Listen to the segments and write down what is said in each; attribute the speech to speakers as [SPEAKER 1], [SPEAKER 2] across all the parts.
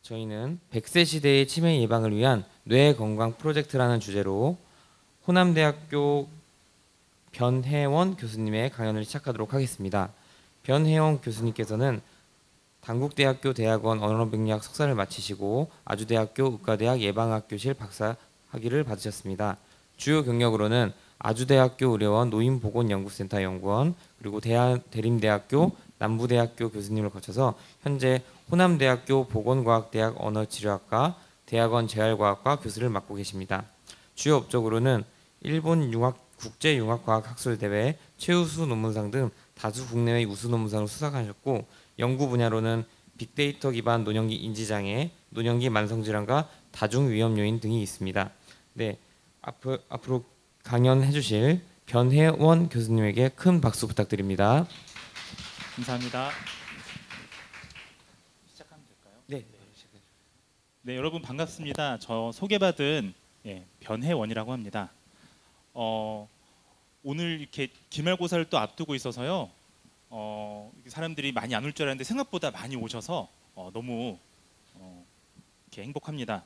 [SPEAKER 1] 저희는 100세 시대의 치매 예방을 위한 뇌 건강 프로젝트라는 주제로 호남대학교 변혜원 교수님의 강연을 시작하도록 하겠습니다. 변혜원 교수님께서는 단국대학교 대학원 언어병리학 석사를 마치시고 아주대학교 의과대학 예방학교실 박사 학위를 받으셨습니다. 주요 경력으로는 아주대학교 의료원 노인보건연구센터 연구원, 그리고 대림대학교 남부대학교 교수님을 거쳐서 현재 호남대학교 보건과학대학 언어치료학과 대학원 재활과학과 교수를 맡고 계십니다. 주요 업적으로는 일본 국제융합과학학술대회 최우수 논문상 등 다수 국내외 우수 논문상을 수상하셨고, 연구 분야로는 빅데이터 기반 노년기 인지장애, 노년기 만성질환과 다중위험 요인 등이 있습니다. 네, 앞으로 강연해 주실 변혜원 교수님에게 큰 박수 부탁드립니다.
[SPEAKER 2] 감사합니다. 시작하면 될까요?
[SPEAKER 1] 네.
[SPEAKER 2] 네, 여러분 반갑습니다. 저 소개받은 변혜원이라고 합니다. 오늘 이렇게 기말고사를 또 앞두고 있어서요. 사람들이 많이 안 올 줄 알았는데 생각보다 많이 오셔서 너무 이렇게 행복합니다.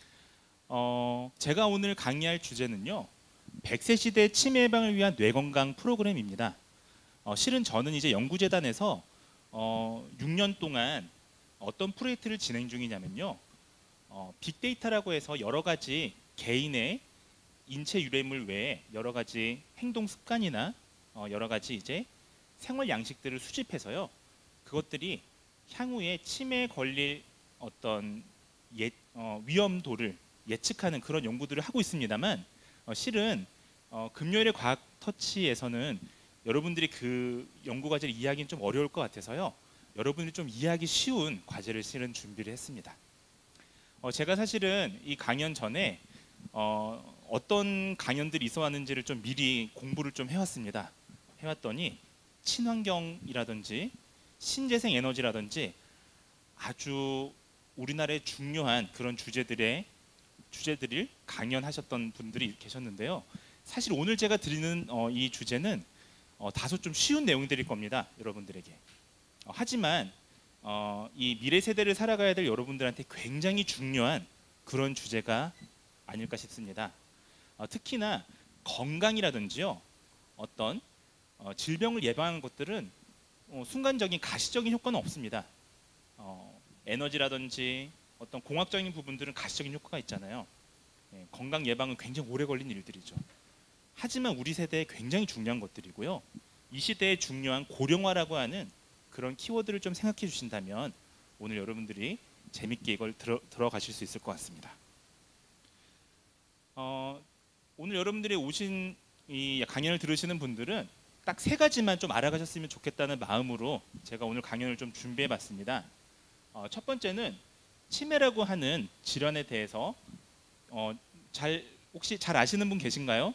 [SPEAKER 2] 제가 오늘 강의할 주제는요, 100세 시대 치매 예방을 위한 뇌건강 프로그램입니다. 실은 저는 이제 연구재단에서 6년 동안 어떤 프로젝트를 진행 중이냐면요, 빅데이터라고 해서 여러 가지 개인의 인체 유래물 외에 여러 가지 행동 습관이나 여러 가지 이제 생활 양식들을 수집해서요, 그것들이 향후에 치매에 걸릴 어떤 위험도를 예측하는 그런 연구들을 하고 있습니다만, 실은 금요일의 과학 터치에서는 여러분들이 그 연구 과제를 이해하기는 좀 어려울 것 같아서요, 여러분들이 좀 이해하기 쉬운 과제를 실은 준비를 했습니다. 제가 사실은 이 강연 전에 어떤 강연들이 있어 왔는지를 좀 미리 공부를 좀 해왔습니다. 해왔더니 친환경이라든지 신재생 에너지라든지 아주 우리나라의 중요한 그런 주제들을 강연하셨던 분들이 계셨는데요. 사실 오늘 제가 드리는 이 주제는 다소 좀 쉬운 내용들일 겁니다, 여러분들에게. 하지만 이 미래 세대를 살아가야 될 여러분들한테 굉장히 중요한 그런 주제가 아닐까 싶습니다. 특히나 건강이라든지요, 어떤 질병을 예방하는 것들은 순간적인 가시적인 효과는 없습니다. 에너지라든지 어떤 공학적인 부분들은 가시적인 효과가 있잖아요. 건강 예방은 굉장히 오래 걸린 일들이죠. 하지만 우리 세대에 굉장히 중요한 것들이고요, 이 시대에 중요한 고령화라고 하는 그런 키워드를 좀 생각해 주신다면 오늘 여러분들이 재밌게 이걸 들어가실 수 있을 것 같습니다. 오늘 여러분들이 오신 이 강연을 들으시는 분들은 딱 3가지만 좀 알아가셨으면 좋겠다는 마음으로 제가 오늘 강연을 좀 준비해 봤습니다. 첫 번째는 치매라고 하는 질환에 대해서 혹시 잘 아시는 분 계신가요?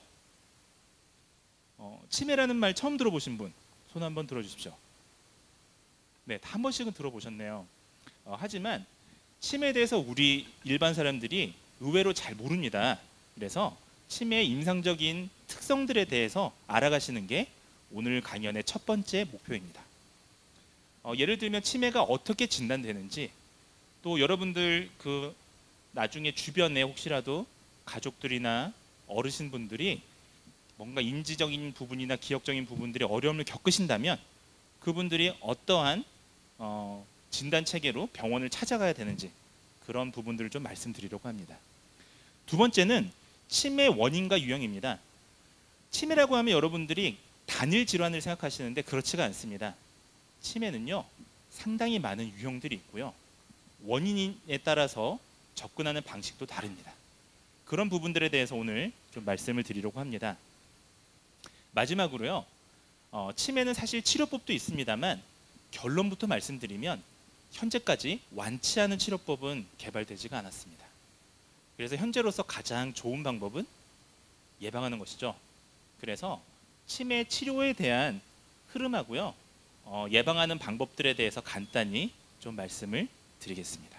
[SPEAKER 2] 치매라는 말 처음 들어보신 분 손 한번 들어주십시오. 네, 한 번씩은 들어보셨네요. 하지만 치매에 대해서 우리 일반 사람들이 의외로 잘 모릅니다. 그래서 치매의 임상적인 특성들에 대해서 알아가시는 게 오늘 강연의 첫 번째 목표입니다. 예를 들면 치매가 어떻게 진단되는지, 또 여러분들 그 나중에 주변에 혹시라도 가족들이나 어르신분들이 뭔가 인지적인 부분이나 기억적인 부분들이 어려움을 겪으신다면 그분들이 어떠한 진단 체계로 병원을 찾아가야 되는지, 그런 부분들을 좀 말씀드리려고 합니다. 두 번째는 치매 원인과 유형입니다. 치매라고 하면 여러분들이 단일 질환을 생각하시는데 그렇지가 않습니다. 치매는요, 상당히 많은 유형들이 있고요, 원인에 따라서 접근하는 방식도 다릅니다. 그런 부분들에 대해서 오늘 좀 말씀을 드리려고 합니다. 마지막으로요, 치매는 사실 치료법도 있습니다만 결론부터 말씀드리면 현재까지 완치하는 치료법은 개발되지가 않았습니다. 그래서 현재로서 가장 좋은 방법은 예방하는 것이죠. 그래서 치매 치료에 대한 흐름하고요, 예방하는 방법들에 대해서 간단히 좀 말씀을 드리겠습니다.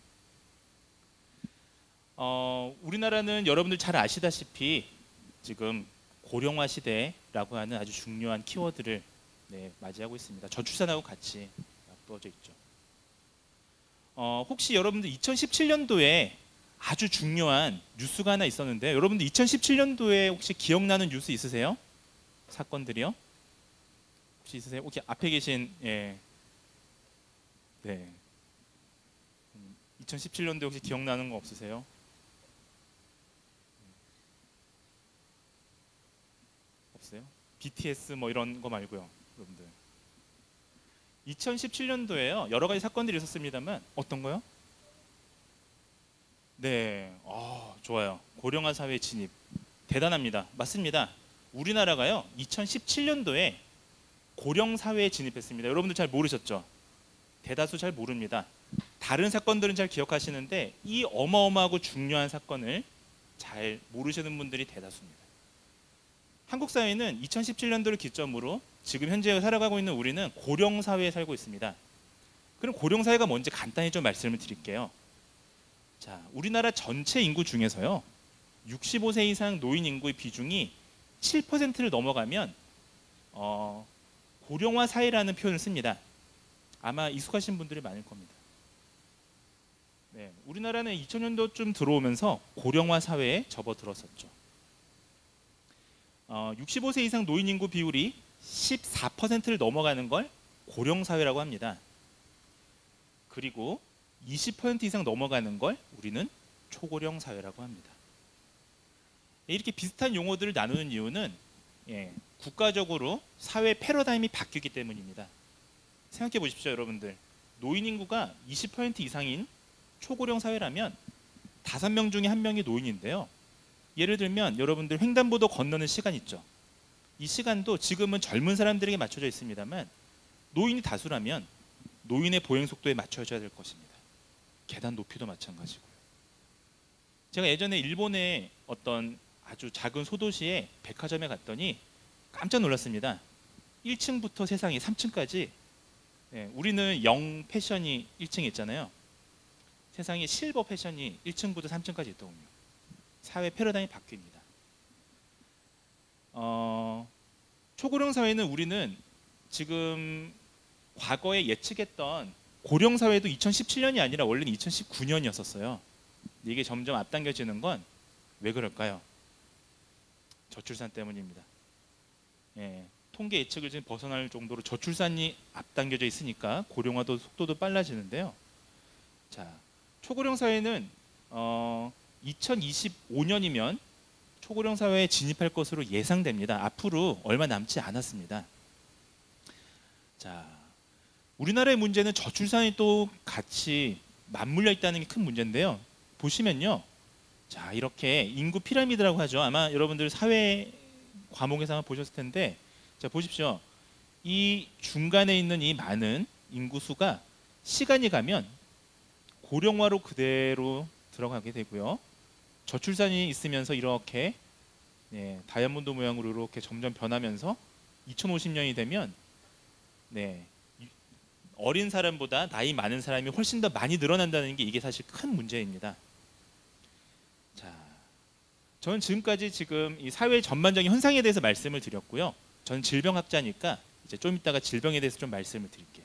[SPEAKER 2] 우리나라는 여러분들 잘 아시다시피 지금 고령화 시대라고 하는 아주 중요한 키워드를 맞이하고 있습니다. 저출산하고 같이 앞두어져 있죠. 혹시 여러분들 2017년도에 아주 중요한 뉴스가 하나 있었는데 여러분들 2017년도에 혹시 기억나는 뉴스 있으세요? 사건들이요? 혹시 있으세요? 혹시 앞에 계신 네. 2017년도에 혹시 기억나는 거 없으세요? 없어요? BTS 뭐 이런 거 말고요, 여러분들. 2017년도에요. 여러 가지 사건들이 있었습니다만 어떤 거요? 네, 좋아요. 고령화 사회 진입 대단합니다. 맞습니다. 우리나라가요 2017년도에 고령 사회에 진입했습니다. 여러분들 잘 모르셨죠? 대다수 잘 모릅니다. 다른 사건들은 잘 기억하시는데 이 어마어마하고 중요한 사건을 잘 모르시는 분들이 대다수입니다. 한국 사회는 2017년도를 기점으로 지금 현재 살아가고 있는 우리는 고령 사회에 살고 있습니다. 그럼 고령 사회가 뭔지 간단히 좀 말씀을 드릴게요. 자, 우리나라 전체 인구 중에서요 65세 이상 노인 인구의 비중이 7%를 넘어가면 고령화 사회라는 표현을 씁니다. 아마 익숙하신 분들이 많을 겁니다. 네, 우리나라는 2000년도쯤 들어오면서 고령화 사회에 접어들었었죠. 65세 이상 노인 인구 비율이 14%를 넘어가는 걸 고령 사회라고 합니다. 그리고 20% 이상 넘어가는 걸 우리는 초고령 사회라고 합니다. 이렇게 비슷한 용어들을 나누는 이유는 국가적으로 사회 패러다임이 바뀌기 때문입니다. 생각해 보십시오, 여러분들. 노인 인구가 20% 이상인 초고령 사회라면 5명 중에 1명이 노인인데요. 예를 들면 여러분들 횡단보도 건너는 시간 있죠. 이 시간도 지금은 젊은 사람들에게 맞춰져 있습니다만 노인이 다수라면 노인의 보행 속도에 맞춰져야 될 것입니다. 계단 높이도 마찬가지고요. 제가 예전에 일본의 어떤 아주 작은 소도시에 백화점에 갔더니 깜짝 놀랐습니다. 1층부터 세상에 3층까지 우리는 영 패션이 1층에 있잖아요. 세상에 실버 패션이 1층부터 3층까지 있더군요. 사회 패러다임이 바뀝니다. 초고령 사회는 우리는 지금 과거에 예측했던 고령 사회도 2017년이 아니라 원래는 2019년이었었어요. 이게 점점 앞당겨지는 건 왜 그럴까요? 저출산 때문입니다. 통계 예측을 지금 벗어날 정도로 저출산이 앞당겨져 있으니까 고령화도 속도도 빨라지는데요. 자, 초고령 사회는 2025년이면 초고령 사회에 진입할 것으로 예상됩니다. 앞으로 얼마 남지 않았습니다. 자, 우리나라의 문제는 저출산이 또 같이 맞물려 있다는 게 큰 문제인데요. 보시면요, 자, 이렇게 인구 피라미드라고 하죠. 아마 여러분들 사회 과목에서 아마 보셨을 텐데, 자, 보십시오. 이 중간에 있는 이 많은 인구수가 시간이 가면 고령화로 그대로 들어가게 되고요. 저출산이 있으면서 이렇게 다이아몬드 모양으로 이렇게 점점 변하면서 2050년이 되면 어린 사람보다 나이 많은 사람이 훨씬 더 많이 늘어난다는 게 이게 사실 큰 문제입니다. 자, 저는 지금까지 지금 이 사회 전반적인 현상에 대해서 말씀을 드렸고요. 저는 질병학자니까 이제 좀 이따가 질병에 대해서 좀 말씀을 드릴게요.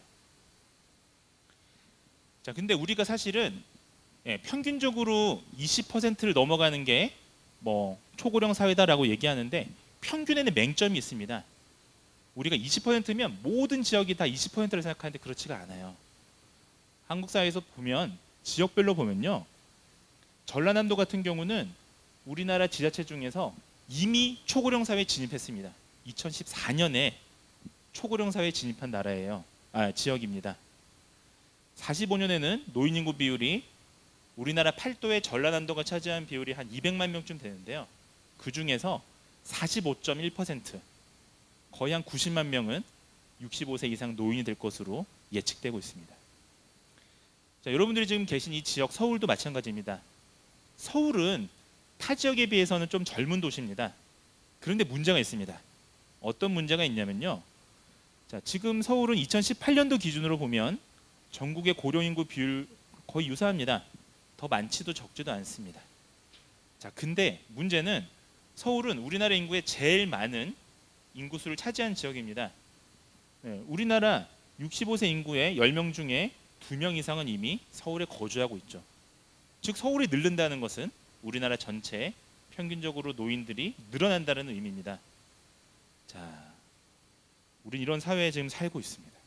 [SPEAKER 2] 자, 근데 우리가 사실은 평균적으로 20%를 넘어가는 게 뭐 초고령 사회다라고 얘기하는데 평균에는 맹점이 있습니다. 우리가 20%면 모든 지역이 다 20%를 생각하는데 그렇지가 않아요. 한국 사회에서 보면 지역별로 보면요, 전라남도 같은 경우는 우리나라 지자체 중에서 이미 초고령 사회에 진입했습니다. 2014년에 초고령 사회에 진입한 나라예요. 지역입니다. 45년에는 노인 인구 비율이 우리나라 팔도의 전라남도가 차지한 비율이 한 200만 명쯤 되는데요. 그 중에서 45.1%, 거의 한 90만 명은 65세 이상 노인이 될 것으로 예측되고 있습니다. 자, 여러분들이 지금 계신 이 지역 서울도 마찬가지입니다. 서울은 타 지역에 비해서는 좀 젊은 도시입니다. 그런데 문제가 있습니다. 어떤 문제가 있냐면요. 자, 지금 서울은 2018년도 기준으로 보면 전국의 고령 인구 비율 거의 유사합니다. 더 많지도 적지도 않습니다. 자, 근데 문제는 서울은 우리나라 인구의 제일 많은 인구수를 차지한 지역입니다. 우리나라 65세 인구의 10명 중에 2명 이상은 이미 서울에 거주하고 있죠. 즉 서울이 늘는다는 것은 우리나라 전체에 평균적으로 노인들이 늘어난다는 의미입니다. 자, 우린 이런 사회에 지금 살고 있습니다.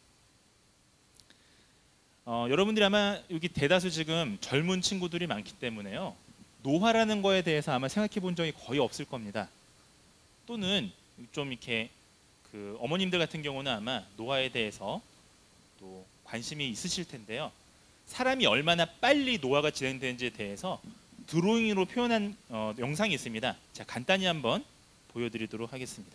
[SPEAKER 2] 여러분들이 아마 여기 대다수 지금 젊은 친구들이 많기 때문에요. 노화라는 거에 대해서 아마 생각해 본 적이 거의 없을 겁니다. 또는 좀 이렇게 그 어머님들 같은 경우는 아마 노화에 대해서 또 관심이 있으실 텐데요. 사람이 얼마나 빨리 노화가 진행되는지에 대해서 드로잉으로 표현한 영상이 있습니다. 자, 간단히 한번 보여드리도록 하겠습니다.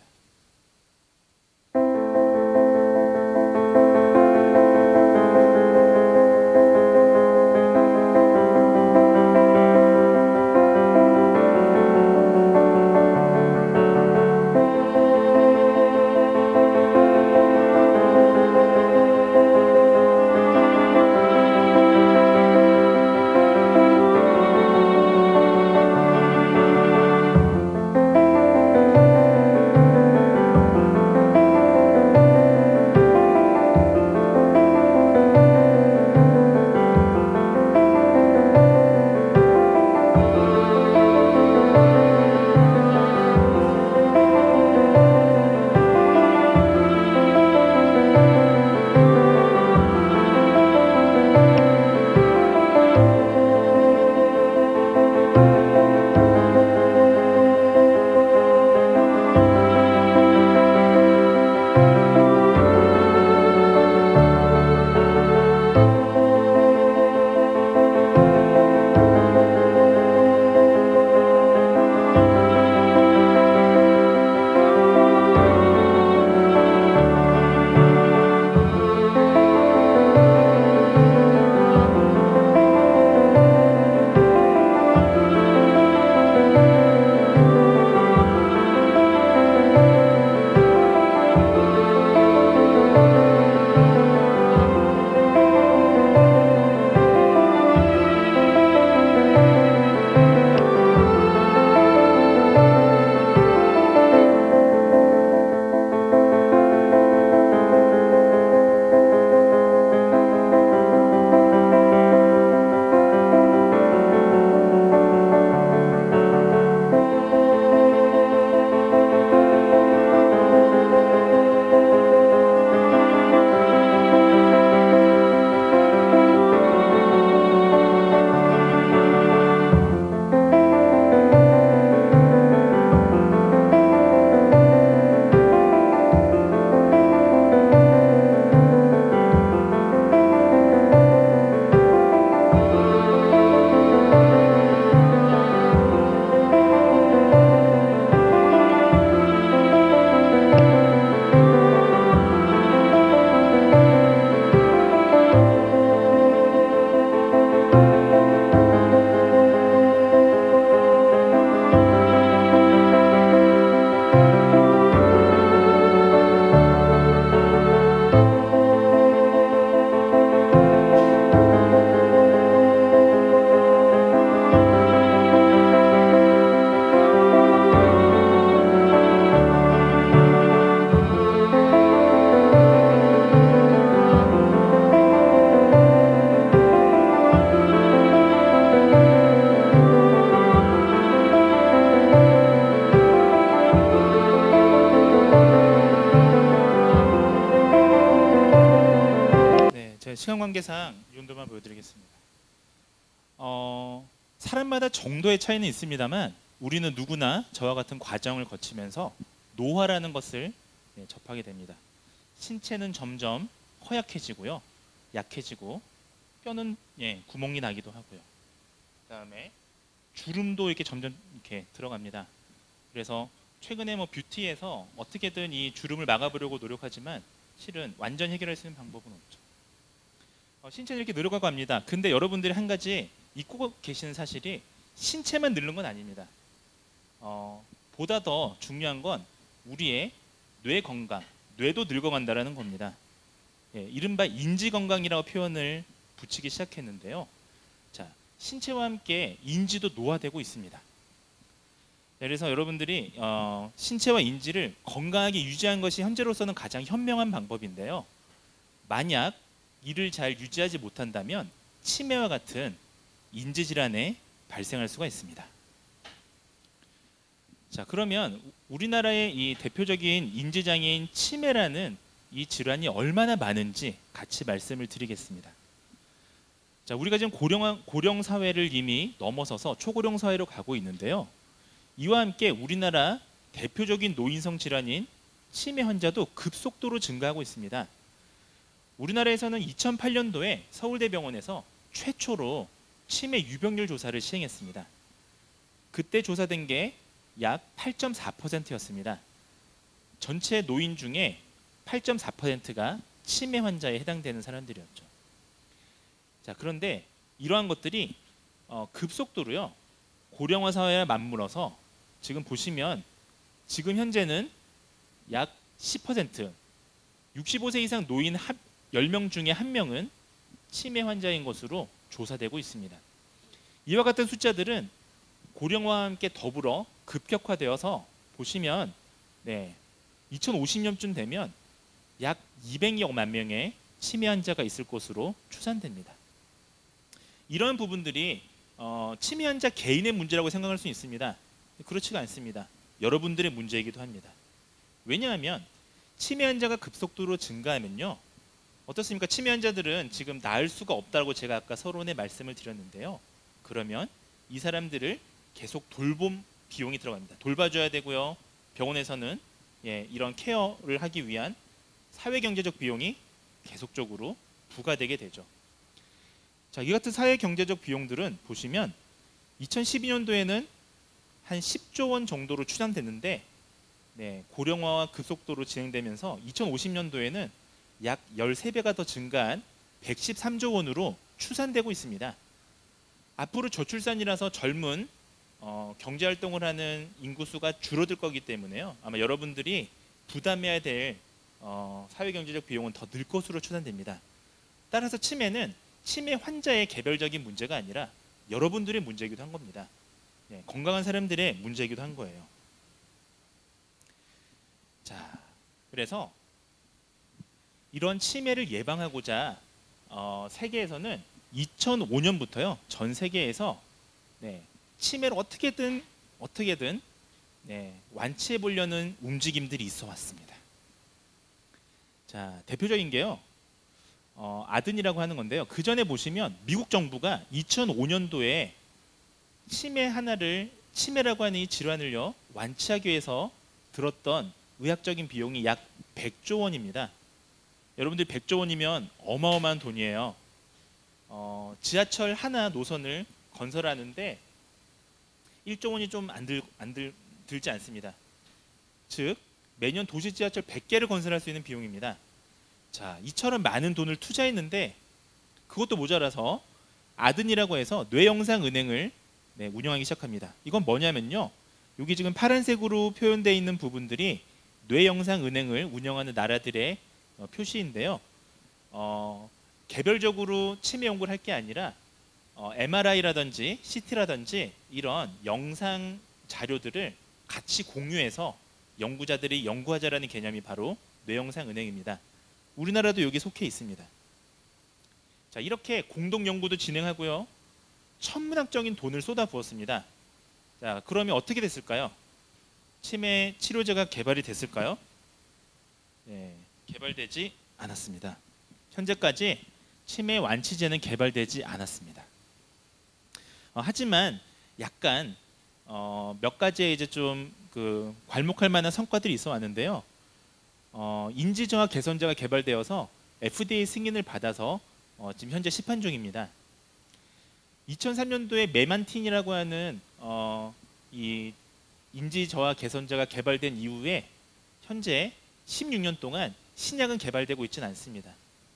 [SPEAKER 2] 시간 관계상 이 정도만 보여드리겠습니다. 사람마다 정도의 차이는 있습니다만 우리는 누구나 저와 같은 과정을 거치면서 노화라는 것을 접하게 됩니다. 신체는 점점 허약해지고요, 약해지고 뼈는 구멍이 나기도 하고요. 그다음에 주름도 이렇게 점점 이렇게 들어갑니다. 그래서 최근에 뷰티에서 어떻게든 이 주름을 막아보려고 노력하지만 실은 완전 해결할 수 있는 방법은 없죠. 신체는 이렇게 늘어가고 합니다. 근데 여러분들이 한 가지 잊고 계시는 사실이 신체만 늙는 건 아닙니다. 보다 더 중요한 건 우리의 뇌 건강, 뇌도 늙어간다라는 겁니다. 이른바 인지 건강이라고 표현을 붙이기 시작했는데요. 자, 신체와 함께 인지도 노화되고 있습니다. 그래서 여러분들이 신체와 인지를 건강하게 유지하는 것이 현재로서는 가장 현명한 방법인데요. 만약 이를 잘 유지하지 못한다면 치매와 같은 인지질환에 발생할 수가 있습니다. 자, 그러면 우리나라의 이 대표적인 인지장애인 치매라는 이 질환이 얼마나 많은지 같이 말씀을 드리겠습니다. 자, 우리가 지금 고령 사회를 이미 넘어서서 초고령 사회로 가고 있는데요. 이와 함께 우리나라 대표적인 노인성 질환인 치매 환자도 급속도로 증가하고 있습니다. 우리나라에서는 2008년도에 서울대병원에서 최초로 치매 유병률 조사를 시행했습니다. 그때 조사된 게 약 8.4%였습니다. 전체 노인 중에 8.4%가 치매 환자에 해당되는 사람들이었죠. 자, 그런데 이러한 것들이 급속도로요 고령화 사회와 맞물어서 지금 보시면 지금 현재는 약 10%, 65세 이상 노인 10명 중에 1명은 치매 환자인 것으로 조사되고 있습니다. 이와 같은 숫자들은 고령화와 함께 더불어 급격화되어서 보시면 2050년쯤 되면 약 200여만 명의 치매 환자가 있을 것으로 추산됩니다. 이런 부분들이 치매 환자 개인의 문제라고 생각할 수 있습니다. 그렇지가 않습니다. 여러분들의 문제이기도 합니다. 왜냐하면 치매 환자가 급속도로 증가하면요, 어떻습니까? 치매 환자들은 지금 나을 수가 없다고 제가 아까 서론에 말씀을 드렸는데요. 그러면 이 사람들을 계속 돌봄 비용이 들어갑니다. 돌봐줘야 되고요. 병원에서는 이런 케어를 하기 위한 사회경제적 비용이 계속적으로 부과되게 되죠. 자, 이 같은 사회경제적 비용들은 보시면 2012년도에는 한 10조 원 정도로 추산됐는데 고령화와 급속도로 진행되면서 2050년도에는 약 13배가 더 증가한 113조 원으로 추산되고 있습니다. 앞으로 저출산이라서 젊은 경제활동을 하는 인구수가 줄어들 거기 때문에요. 아마 여러분들이 부담해야 될 사회경제적 비용은 더 늘 것으로 추산됩니다. 따라서 치매는 치매 환자의 개별적인 문제가 아니라 여러분들의 문제이기도 한 겁니다. 건강한 사람들의 문제이기도 한 거예요. 자, 그래서 이런 치매를 예방하고자 세계에서는 2005년부터요 전 세계에서 치매를 어떻게든 완치해 보려는 움직임들이 있어 왔습니다. 자, 대표적인 게요 아든이라고 하는 건데요. 그 전에 보시면 미국 정부가 2005년도에 치매라고 하는 이 질환을요 완치하기 위해서 들었던 의학적인 비용이 약 100조 원입니다. 여러분들 100조 원이면 어마어마한 돈이에요. 지하철 하나 노선을 건설하는데 1조 원이 좀 들지 않습니다. 즉 매년 도시 지하철 100개를 건설할 수 있는 비용입니다. 자, 이처럼 많은 돈을 투자했는데 그것도 모자라서 아든이라고 해서 뇌영상은행을 운영하기 시작합니다. 이건 뭐냐면요, 여기 지금 파란색으로 표현되어 있는 부분들이 뇌영상은행을 운영하는 나라들의 표시인데요. 개별적으로 치매 연구를 할 게 아니라 MRI라든지 CT라든지 이런 영상 자료들을 같이 공유해서 연구자들이 연구하자라는 개념이 바로 뇌영상은행입니다. 우리나라도 여기 속해 있습니다. 자, 이렇게 공동 연구도 진행하고요, 천문학적인 돈을 쏟아부었습니다. 자, 그러면 어떻게 됐을까요? 치매 치료제가 개발이 됐을까요? 개발되지 않았습니다. 현재까지 치매 완치제는 개발되지 않았습니다. 하지만 약간 몇 가지의 이제 좀 괄목할 만한 성과들이 있어 왔는데요. 인지정화 개선제가 개발되어서 FDA 승인을 받아서 지금 현재 시판 중입니다. 2003년도에 메만틴이라고 하는 이 인지저하 개선제가 개발된 이후에 현재 16년 동안 신약은 개발되고 있지는 않습니다.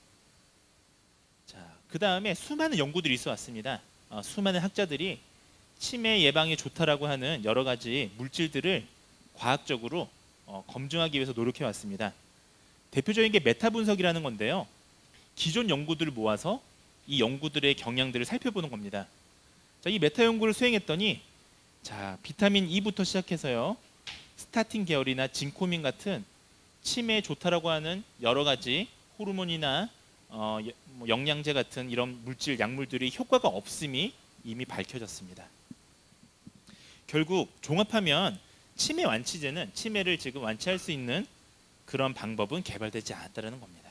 [SPEAKER 2] 자, 그 다음에 수많은 연구들이 있어 왔습니다. 수많은 학자들이 치매 예방에 좋다라고 하는 여러 가지 물질들을 과학적으로 검증하기 위해서 노력해 왔습니다. 대표적인 게 메타 분석이라는 건데요. 기존 연구들을 모아서 이 연구들의 경향들을 살펴보는 겁니다. 자, 이 메타 연구를 수행했더니 자, 비타민 E부터 시작해서요, 스타틴 계열이나 진코민 같은 치매에 좋다라고 하는 여러 가지 호르몬이나 뭐 영양제 같은 이런 물질, 약물들이 효과가 없음이 이미 밝혀졌습니다. 결국 종합하면 치매 완치제는 치매를 지금 완치할 수 있는 그런 방법은 개발되지 않았다는 겁니다.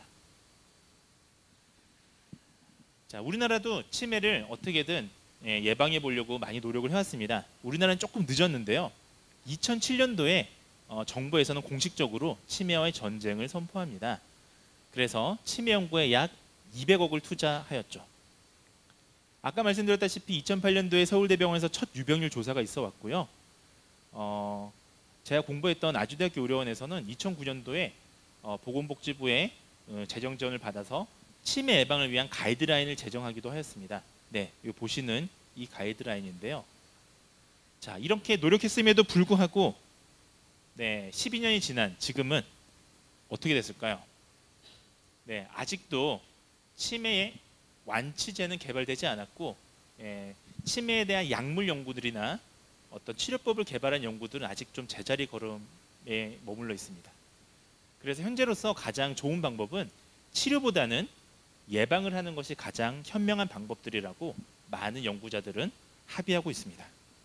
[SPEAKER 2] 자, 우리나라도 치매를 어떻게든 예방해 보려고 많이 노력을 해왔습니다. 우리나라는 조금 늦었는데요. 2007년도에 정부에서는 공식적으로 치매와의 전쟁을 선포합니다. 그래서 치매 연구에 약 200억을 투자하였죠. 아까 말씀드렸다시피 2008년도에 서울대병원에서 첫 유병률 조사가 있어 왔고요. 제가 공부했던 아주대학교 의료원에서는 2009년도에 보건복지부의 재정 지원을 받아서 치매 예방을 위한 가이드라인을 제정하기도 하였습니다. 네, 여기 보시는 이 가이드라인인데요. 자, 이렇게 노력했음에도 불구하고 12년이 지난 지금은 어떻게 됐을까요? 네, 아직도 치매의 완치제는 개발되지 않았고 치매에 대한 약물 연구들이나 어떤 치료법을 개발한 연구들은 아직 좀 제자리 걸음에 머물러 있습니다. 그래서 현재로서 가장 좋은 방법은 치료보다는 예방을 하는 것이 가장 현명한 방법들이라고 많은 연구자들은 합의하고 있습니다.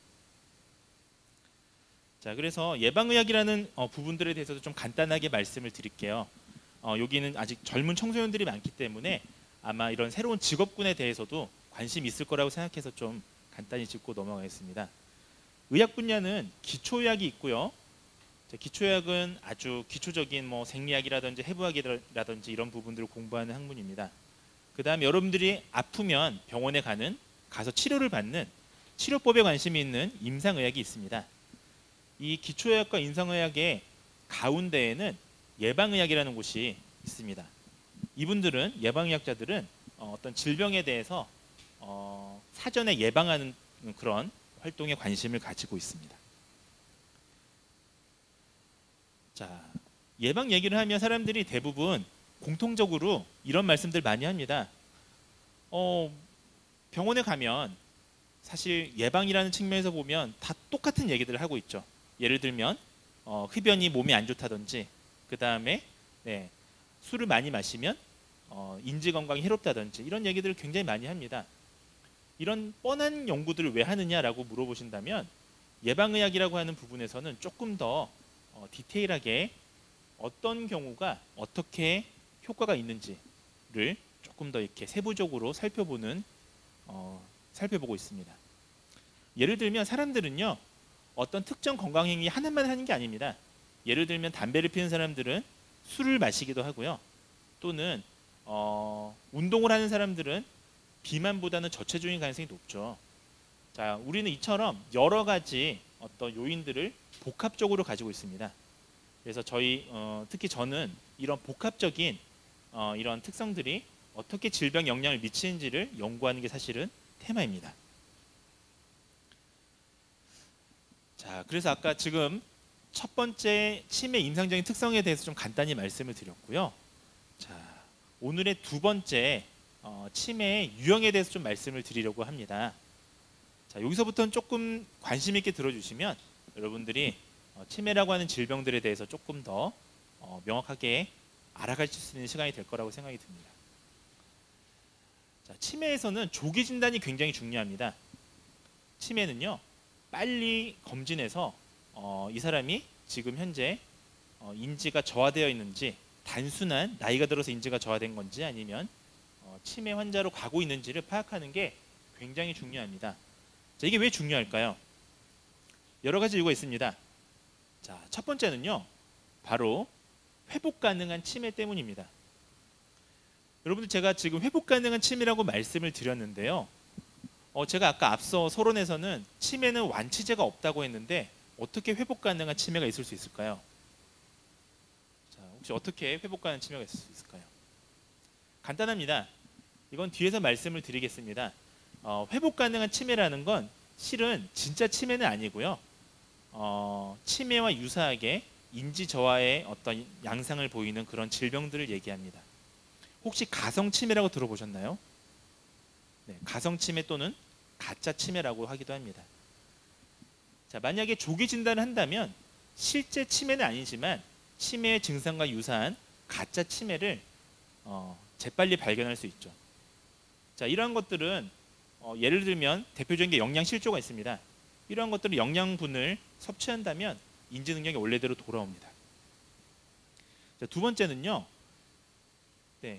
[SPEAKER 2] 자, 그래서 예방의학이라는 부분들에 대해서도 좀 간단하게 말씀을 드릴게요. 여기는 아직 젊은 청소년들이 많기 때문에 아마 이런 새로운 직업군에 대해서도 관심이 있을 거라고 생각해서 좀 간단히 짚고 넘어가겠습니다. 의학 분야는 기초의학이 있고요. 기초의학은 아주 기초적인 뭐 생리학이라든지 해부학이라든지 이런 부분들을 공부하는 학문입니다. 그 다음에 여러분들이 아프면 병원에 가서 치료를 받는 치료법에 관심이 있는 임상의학이 있습니다. 이 기초의학과 임상의학의 가운데에는 예방의학이라는 곳이 있습니다. 이분들은 예방의학자들은 어떤 질병에 대해서 사전에 예방하는 그런 활동에 관심을 가지고 있습니다. 자, 예방 얘기를 하면 사람들이 대부분 공통적으로 이런 말씀들 많이 합니다. 병원에 가면 사실 예방이라는 측면에서 보면 다 똑같은 얘기들을 하고 있죠. 예를 들면 흡연이 몸에 안 좋다든지, 그 다음에 술을 많이 마시면 인지 건강이 해롭다든지 이런 얘기들을 굉장히 많이 합니다. 이런 뻔한 연구들을 왜 하느냐라고 물어보신다면 예방의학이라고 하는 부분에서는 조금 더 디테일하게 어떤 경우가 어떻게 효과가 있는지를 조금 더 이렇게 세부적으로 살펴보고 있습니다. 예를 들면 사람들은요, 어떤 특정 건강 행위 하나만 하는 게 아닙니다. 예를 들면 담배를 피우는 사람들은 술을 마시기도 하고요. 또는 운동을 하는 사람들은 비만보다는 저체중일 가능성이 높죠. 자, 우리는 이처럼 여러 가지 어떤 요인들을 복합적으로 가지고 있습니다. 그래서 특히 저는 이런 복합적인 이런 특성들이 어떻게 질병 영향을 미치는지를 연구하는 게 사실은 테마입니다. 자, 그래서 아까 지금 첫 번째 치매 임상적인 특성에 대해서 좀 간단히 말씀을 드렸고요. 자, 오늘의 두 번째 치매의 유형에 대해서 좀 말씀을 드리려고 합니다. 자, 여기서부터는 조금 관심 있게 들어주시면 여러분들이 치매라고 하는 질병들에 대해서 조금 더 명확하게 알아가실 수 있는 시간이 될 거라고 생각이 듭니다. 자, 치매에서는 조기 진단이 굉장히 중요합니다. 치매는요, 빨리 검진해서 이 사람이 지금 현재 인지가 저하되어 있는지, 단순한 나이가 들어서 인지가 저하된 건지 아니면 치매 환자로 가고 있는지를 파악하는 게 굉장히 중요합니다. 자, 이게 왜 중요할까요? 여러 가지 이유가 있습니다. 자, 첫 번째는요, 바로 회복 가능한 치매 때문입니다. 여러분들, 제가 지금 회복 가능한 치매라고 말씀을 드렸는데요. 제가 아까 앞서 서론에서는 치매는 완치제가 없다고 했는데 어떻게 회복 가능한 치매가 있을 수 있을까요? 자, 혹시 어떻게 회복 가능한 치매가 있을 수 있을까요? 간단합니다. 이건 뒤에서 말씀을 드리겠습니다. 회복 가능한 치매라는 건 실은 진짜 치매는 아니고요. 치매와 유사하게 인지 저하의 어떤 양상을 보이는 그런 질병들을 얘기합니다. 혹시 가성 치매라고 들어보셨나요? 네, 가성 치매 또는 가짜 치매라고 하기도 합니다. 자, 만약에 조기 진단을 한다면 실제 치매는 아니지만 치매의 증상과 유사한 가짜 치매를 재빨리 발견할 수 있죠. 자, 이러한 것들은 예를 들면 대표적인 게 영양실조가 있습니다. 이러한 것들은 영양분을 섭취한다면 인지 능력이 원래대로 돌아옵니다. 자, 두 번째는요. 네.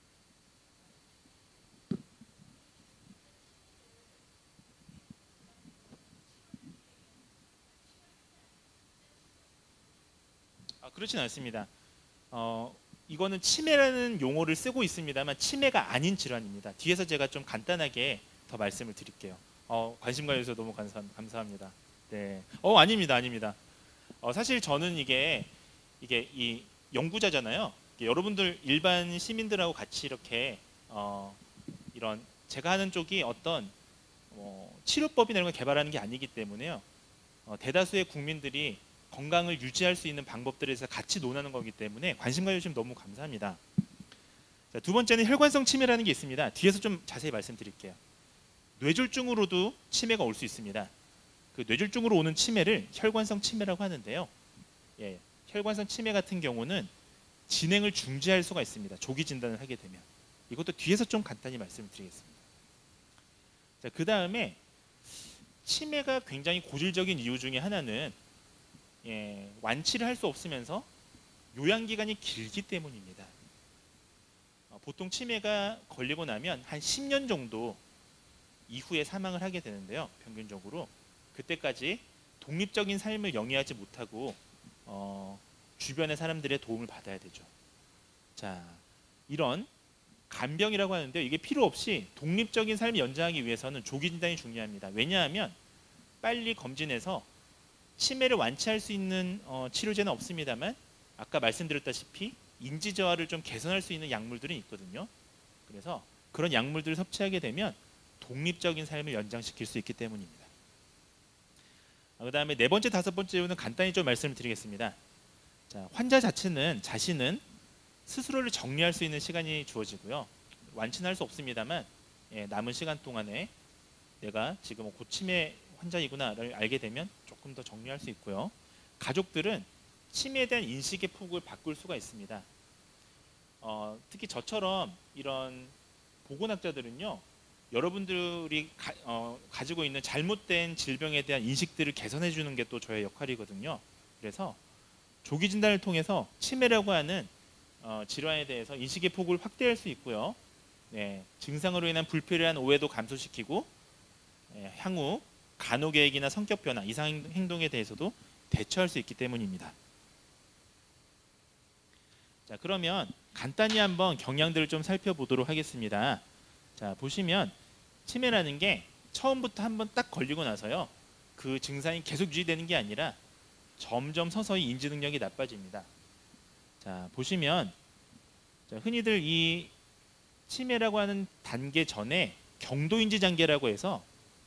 [SPEAKER 2] 그렇진 않습니다. 이거는 치매라는 용어를 쓰고 있습니다만 치매가 아닌 질환입니다. 뒤에서 제가 좀 간단하게 더 말씀을 드릴게요. 관심 가져주셔서 너무 감사합니다. 네. 아닙니다, 아닙니다. 사실 저는 이게 이 연구자잖아요. 여러분들 일반 시민들하고 같이 이렇게 이런 제가 하는 쪽이 어떤 치료법이나 이런 걸 개발하는 게 아니기 때문에요. 대다수의 국민들이 건강을 유지할 수 있는 방법들에 대해서 같이 논하는 거기 때문에 관심 가져주시면 너무 감사합니다. 자, 두 번째는 혈관성 치매라는 게 있습니다. 뒤에서 좀 자세히 말씀드릴게요. 뇌졸중으로도 치매가 올 수 있습니다. 그 뇌졸중으로 오는 치매를 혈관성 치매라고 하는데요. 예, 혈관성 치매 같은 경우는 진행을 중지할 수가 있습니다. 조기 진단을 하게 되면. 이것도 뒤에서 좀 간단히 말씀을 드리겠습니다. 자, 그 다음에 치매가 굉장히 고질적인 이유 중에 하나는 완치를 할 수 없으면서 요양기간이 길기 때문입니다. 보통 치매가 걸리고 나면 한 10년 정도 이후에 사망을 하게 되는데요. 평균적으로 그때까지 독립적인 삶을 영위하지 못하고 주변의 사람들의 도움을 받아야 되죠. 자, 이런 간병이라고 하는데요. 이게 필요 없이 독립적인 삶을 연장하기 위해서는 조기 진단이 중요합니다. 왜냐하면 빨리 검진해서 치매를 완치할 수 있는 치료제는 없습니다만 아까 말씀드렸다시피 인지 저하를 좀 개선할 수 있는 약물들은 있거든요. 그래서 그런 약물들을 섭취하게 되면 독립적인 삶을 연장시킬 수 있기 때문입니다. 그 다음에 네 번째, 다섯 번째 이유는 간단히 좀 말씀을 드리겠습니다. 자, 환자 자신은 스스로를 정리할 수 있는 시간이 주어지고요. 완치는 할 수 없습니다만 남은 시간 동안에 내가 지금 고치매 환자이구나를 알게 되면 조금 더 정리할 수 있고요. 가족들은 치매에 대한 인식의 폭을 바꿀 수가 있습니다. 특히 저처럼 이런 보건학자들은요. 여러분들이 가지고 있는 잘못된 질병에 대한 인식들을 개선해 주는 게 또 저의 역할이거든요. 그래서 조기 진단을 통해서 치매라고 하는 질환에 대해서 인식의 폭을 확대할 수 있고요. 네, 증상으로 인한 불필요한 오해도 감소시키고 향후 간호 계획이나 성격 변화, 이상 행동에 대해서도 대처할 수 있기 때문입니다. 자, 그러면 간단히 한번 경향들을 좀 살펴보도록 하겠습니다. 자, 보시면 치매라는 게 처음부터 한번 딱 걸리고 나서요. 그 증상이 계속 유지되는 게 아니라 점점 서서히 인지 능력이 나빠집니다. 자, 보시면 흔히들 이 치매라고 하는 단계 전에 경도인지 장애라고 해서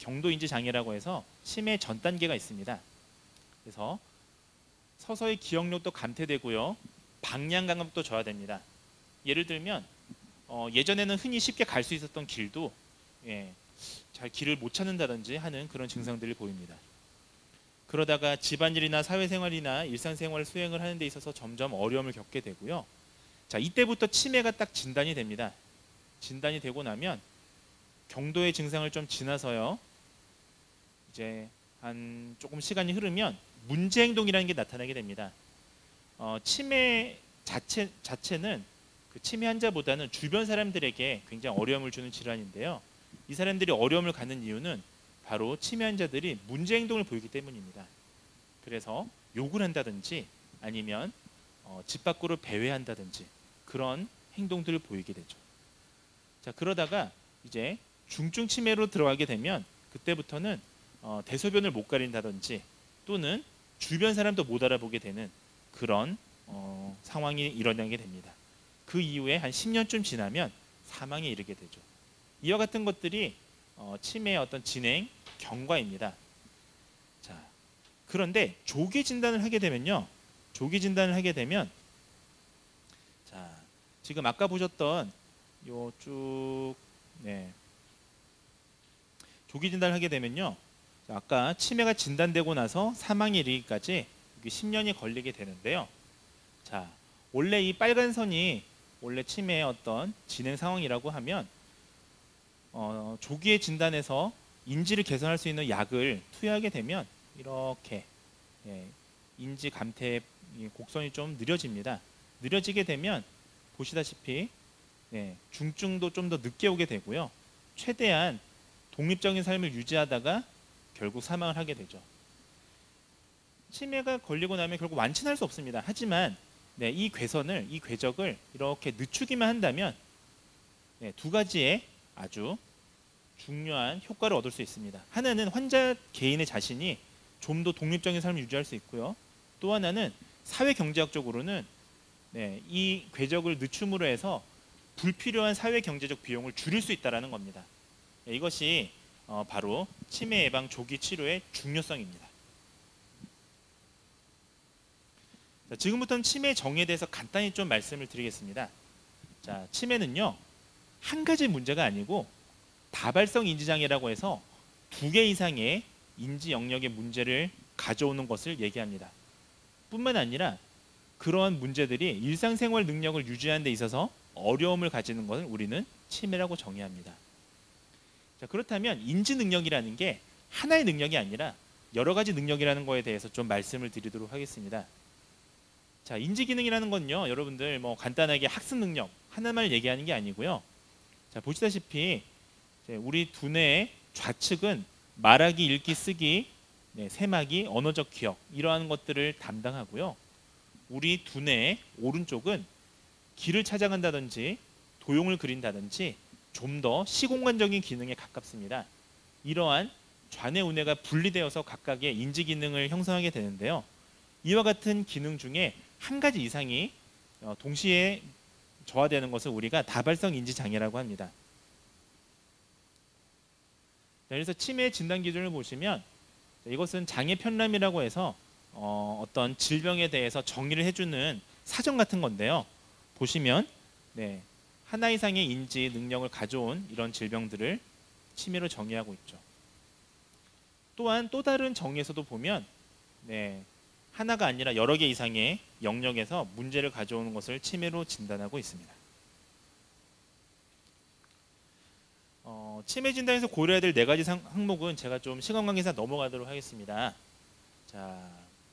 [SPEAKER 2] 치매 전 단계가 있습니다. 그래서 서서히 기억력도 감퇴되고요. 방향 감각도 저하됩니다. 예를 들면 예전에는 흔히 쉽게 갈 수 있었던 길도 잘 길을 못 찾는다든지 하는 그런 증상들을 보입니다. 그러다가 집안일이나 사회생활이나 일상생활을 수행을 하는 데 있어서 점점 어려움을 겪게 되고요. 자, 이때부터 치매가 딱 진단이 됩니다. 진단이 되고 나면 경도의 증상을 좀 지나서요. 이제 한 조금 시간이 흐르면 문제 행동이라는 게 나타나게 됩니다. 치매 자체는 그 치매 환자보다는 주변 사람들에게 굉장히 어려움을 주는 질환인데요. 이 사람들이 어려움을 갖는 이유는 바로 치매 환자들이 문제 행동을 보이기 때문입니다. 그래서 욕을 한다든지 아니면 집 밖으로 배회한다든지 그런 행동들을 보이게 되죠. 자, 그러다가 이제 중증 치매로 들어가게 되면 그때부터는 대소변을 못 가린다든지 또는 주변 사람도 못 알아보게 되는 그런 상황이 일어나게 됩니다. 그 이후에 한 10년쯤 지나면 사망에 이르게 되죠. 이와 같은 것들이 치매의 어떤 진행 경과입니다. 자, 그런데 조기 진단을 하게 되면요. 자, 지금 아까 보셨던 요 쭉 조기 진단을 하게 되면요. 자, 아까 치매가 진단되고 나서 사망에 이르기까지 10년이 걸리게 되는데요. 자, 원래 이 빨간 선이 원래 치매의 어떤 진행 상황이라고 하면 조기에 진단해서 인지를 개선할 수 있는 약을 투여하게 되면 이렇게 인지 감퇴의 곡선이 좀 느려집니다. 느려지게 되면 보시다시피 중증도 좀 더 늦게 오게 되고요. 최대한 독립적인 삶을 유지하다가 결국 사망을 하게 되죠. 치매가 걸리고 나면 결국 완치는 할 수 없습니다. 하지만 이 궤적을 이렇게 늦추기만 한다면 두 가지의 아주 중요한 효과를 얻을 수 있습니다. 하나는 환자 개인의 자신이 좀 더 독립적인 삶을 유지할 수 있고요. 또 하나는 사회 경제학적으로는 이 궤적을 늦춤으로 해서 불필요한 사회 경제적 비용을 줄일 수 있다는 겁니다. 이것이 바로 치매 예방 조기 치료의 중요성입니다. 자, 지금부터는 치매 정의에 대해서 간단히 좀 말씀을 드리겠습니다. 자, 치매는요 한 가지 문제가 아니고 다발성 인지장애라고 해서 2개 이상의 인지 영역의 문제를 가져오는 것을 얘기합니다. 뿐만 아니라 그러한 문제들이 일상생활 능력을 유지하는 데 있어서 어려움을 가지는 것을 우리는 치매라고 정의합니다. 자, 그렇다면 인지 능력이라는 게 하나의 능력이 아니라 여러 가지 능력이라는 거에 대해서 좀 말씀을 드리도록 하겠습니다. 자, 인지 기능이라는 건요, 여러분들 뭐 간단하게 학습 능력 하나만 얘기하는 게 아니고요. 자, 보시다시피 우리 두뇌의 좌측은 말하기, 읽기, 쓰기, 세마기, 언어적 기억 이러한 것들을 담당하고요. 우리 두뇌의 오른쪽은 길을 찾아간다든지 도형을 그린다든지 좀 더 시공간적인 기능에 가깝습니다. 이러한 좌뇌 우뇌가 분리되어서 각각의 인지 기능을 형성하게 되는데요. 이와 같은 기능 중에 한 가지 이상이 동시에 저하되는 것을 우리가 다발성 인지 장애라고 합니다. 그래서 치매 진단 기준을 보시면 이것은 장애 편람이라고 해서 어떤 질병에 대해서 정의를 해주는 사전 같은 건데요. 보시면 하나 이상의 인지 능력을 가져온 이런 질병들을 치매로 정의하고 있죠. 또한 또 다른 정의에서도 보면 하나가 아니라 여러 개 이상의 영역에서 문제를 가져오는 것을 치매로 진단하고 있습니다. 치매 진단에서 고려해야 될 4가지 항목은 제가 좀 시간 관계상 넘어가도록 하겠습니다. 자,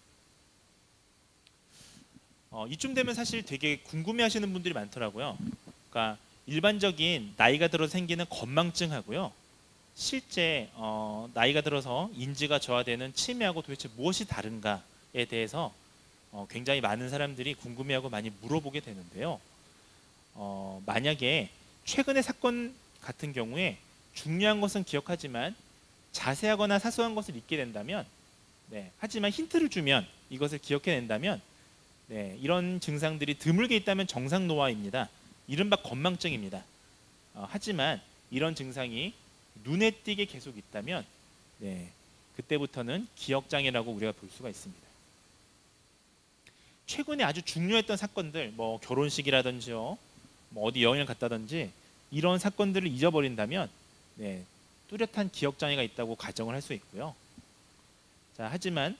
[SPEAKER 2] 이쯤 되면 사실 되게 궁금해하시는 분들이 많더라고요. 그러니까 일반적인 나이가 들어 생기는 건망증하고요, 실제 나이가 들어서 인지가 저하되는 치매하고 도대체 무엇이 다른가에 대해서 굉장히 많은 사람들이 궁금해하고 많이 물어보게 되는데요. 만약에 최근의 사건 같은 경우에 중요한 것은 기억하지만 자세하거나 사소한 것을 잊게 된다면, 하지만 힌트를 주면 이것을 기억해낸다면 이런 증상들이 드물게 있다면 정상 노화입니다. 이른바 건망증입니다. 하지만 이런 증상이 눈에 띄게 계속 있다면 그때부터는 기억장애라고 우리가 볼 수가 있습니다. 최근에 아주 중요했던 사건들, 뭐 결혼식이라든지요, 뭐 어디 여행을 갔다든지 이런 사건들을 잊어버린다면 뚜렷한 기억장애가 있다고 가정을 할 수 있고요. 자, 하지만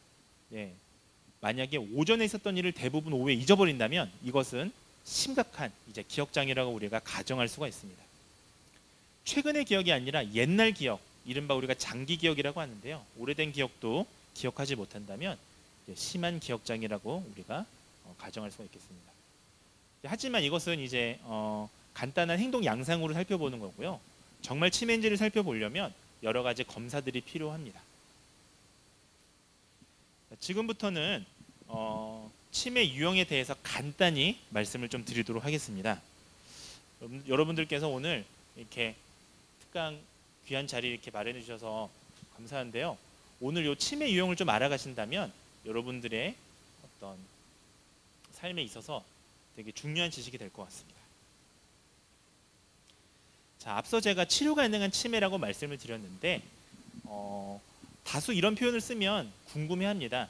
[SPEAKER 2] 만약에 오전에 있었던 일을 대부분 오후에 잊어버린다면 이것은 심각한 이제 기억장애라고 우리가 가정할 수가 있습니다. 최근의 기억이 아니라 옛날 기억, 이른바 우리가 장기 기억이라고 하는데요. 오래된 기억도 기억하지 못한다면 심한 기억장애라고 우리가 가정할 수가 있겠습니다. 하지만 이것은 이제 간단한 행동 양상으로 살펴보는 거고요. 정말 치매인지를 살펴보려면 여러 가지 검사들이 필요합니다. 지금부터는 치매 유형에 대해서 간단히 말씀을 좀 드리도록 하겠습니다. 여러분들께서 오늘 이렇게 특강 귀한 자리 이렇게 마련해 주셔서 감사한데요. 오늘 이 치매 유형을 좀 알아가신다면 여러분들의 어떤 삶에 있어서 되게 중요한 지식이 될 것 같습니다. 자, 앞서 제가 치료 가능한 치매라고 말씀을 드렸는데 다수 이런 표현을 쓰면 궁금해합니다.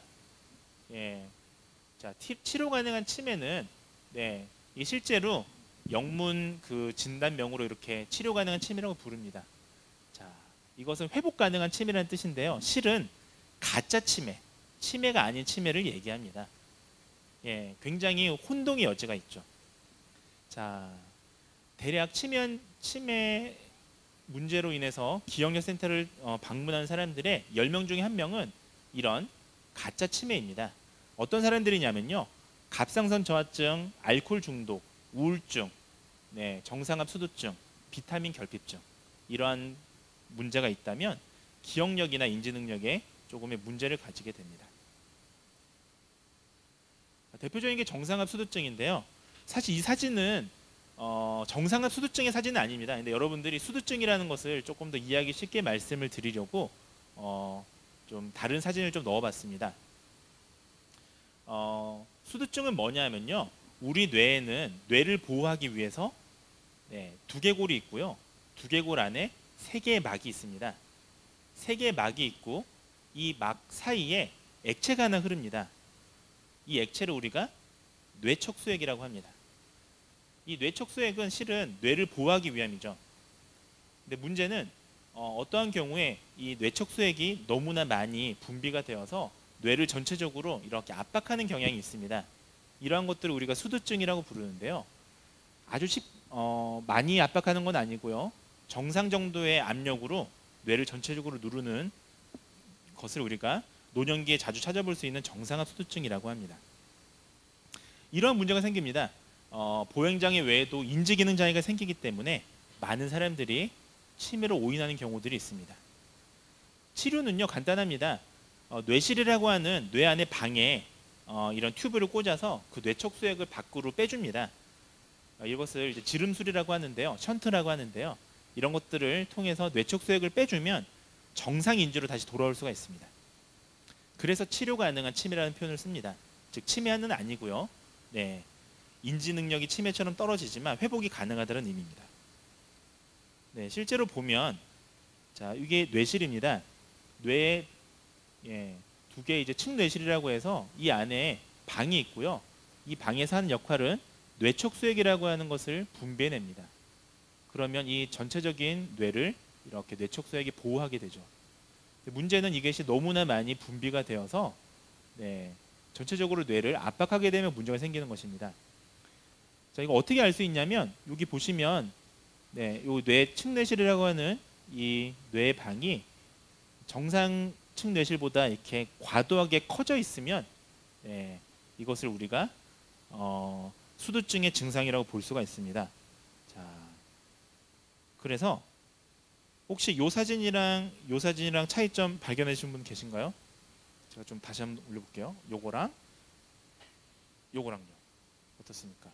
[SPEAKER 2] 자, 치료 가능한 치매는 이게 실제로 영문 그 진단명으로 이렇게 치료 가능한 치매라고 부릅니다. 자, 이것은 회복 가능한 치매라는 뜻인데요. 실은 가짜 치매가 아닌 치매를 얘기합니다. 굉장히 혼동의 여지가 있죠. 자, 대략 치매 문제로 인해서 기억력 센터를 방문한 사람들의 10명 중에 1명은 이런 가짜 치매입니다. 어떤 사람들이냐면요. 갑상선 저하증, 알코올 중독, 우울증, 네, 정상압 수두증, 비타민 결핍증 이러한 문제가 있다면 기억력이나 인지 능력에 조금의 문제를 가지게 됩니다. 대표적인 게 정상압 수두증인데요. 사실 이 사진은 정상압 수두증의 사진은 아닙니다. 근데 여러분들이 수두증이라는 것을 조금 더 이해하기 쉽게 말씀을 드리려고 좀 다른 사진을 좀 넣어봤습니다. 수두증은 뭐냐면요, 우리 뇌에는 뇌를 보호하기 위해서 두개골이 있고요, 두개골 안에 3개의 막이 있습니다. 3개의 막이 있고 이 막 사이에 액체가 하나 흐릅니다. 이 액체를 우리가 뇌척수액이라고 합니다. 이 뇌척수액은 실은 뇌를 보호하기 위함이죠. 근데 문제는 어떠한 경우에 이 뇌척수액이 너무나 많이 분비가 되어서 뇌를 전체적으로 이렇게 압박하는 경향이 있습니다. 이러한 것들을 우리가 수두증이라고 부르는데요. 아주 많이 압박하는 건 아니고요. 정상 정도의 압력으로 뇌를 전체적으로 누르는 것을 우리가 노년기에 자주 찾아볼 수 있는 정상압 수두증이라고 합니다. 이러한 문제가 생깁니다. 보행장애 외에도 인지기능 장애가 생기기 때문에 많은 사람들이 치매로 오인하는 경우들이 있습니다. 치료는요, 간단합니다. 뇌실이라고 하는 뇌 안의 방에 이런 튜브를 꽂아서 그 뇌척수액을 밖으로 빼줍니다. 이것을 이제 지름술이라고 하는데요, 션트라고 하는데요. 이런 것들을 통해서 뇌척수액을 빼주면 정상 인지로 다시 돌아올 수가 있습니다. 그래서 치료 가능한 치매라는 표현을 씁니다. 즉 치매는 아니고요. 네, 인지 능력이 치매처럼 떨어지지만 회복이 가능하다는 의미입니다. 네, 실제로 보면 자, 이게 뇌실입니다. 뇌에 2개 이제 측뇌실이라고 해서 이 안에 방이 있고요. 이 방에서 하는 역할은 뇌척수액이라고 하는 것을 분비해냅니다. 그러면 이 전체적인 뇌를 이렇게 뇌척수액이 보호하게 되죠. 문제는 이것이 너무나 많이 분비가 되어서 전체적으로 뇌를 압박하게 되면 문제가 생기는 것입니다. 자, 이거 어떻게 알 수 있냐면 여기 보시면 요 뇌 측뇌실이라고 하는 이 뇌의 방이 정상 측뇌실보다 이렇게 과도하게 커져 있으면 이것을 우리가 수두증의 증상이라고 볼 수가 있습니다. 자, 그래서 혹시 요 사진이랑 차이점 발견해 주신 분 계신가요? 제가 좀 다시 한번 올려볼게요. 요거랑요 어떻습니까?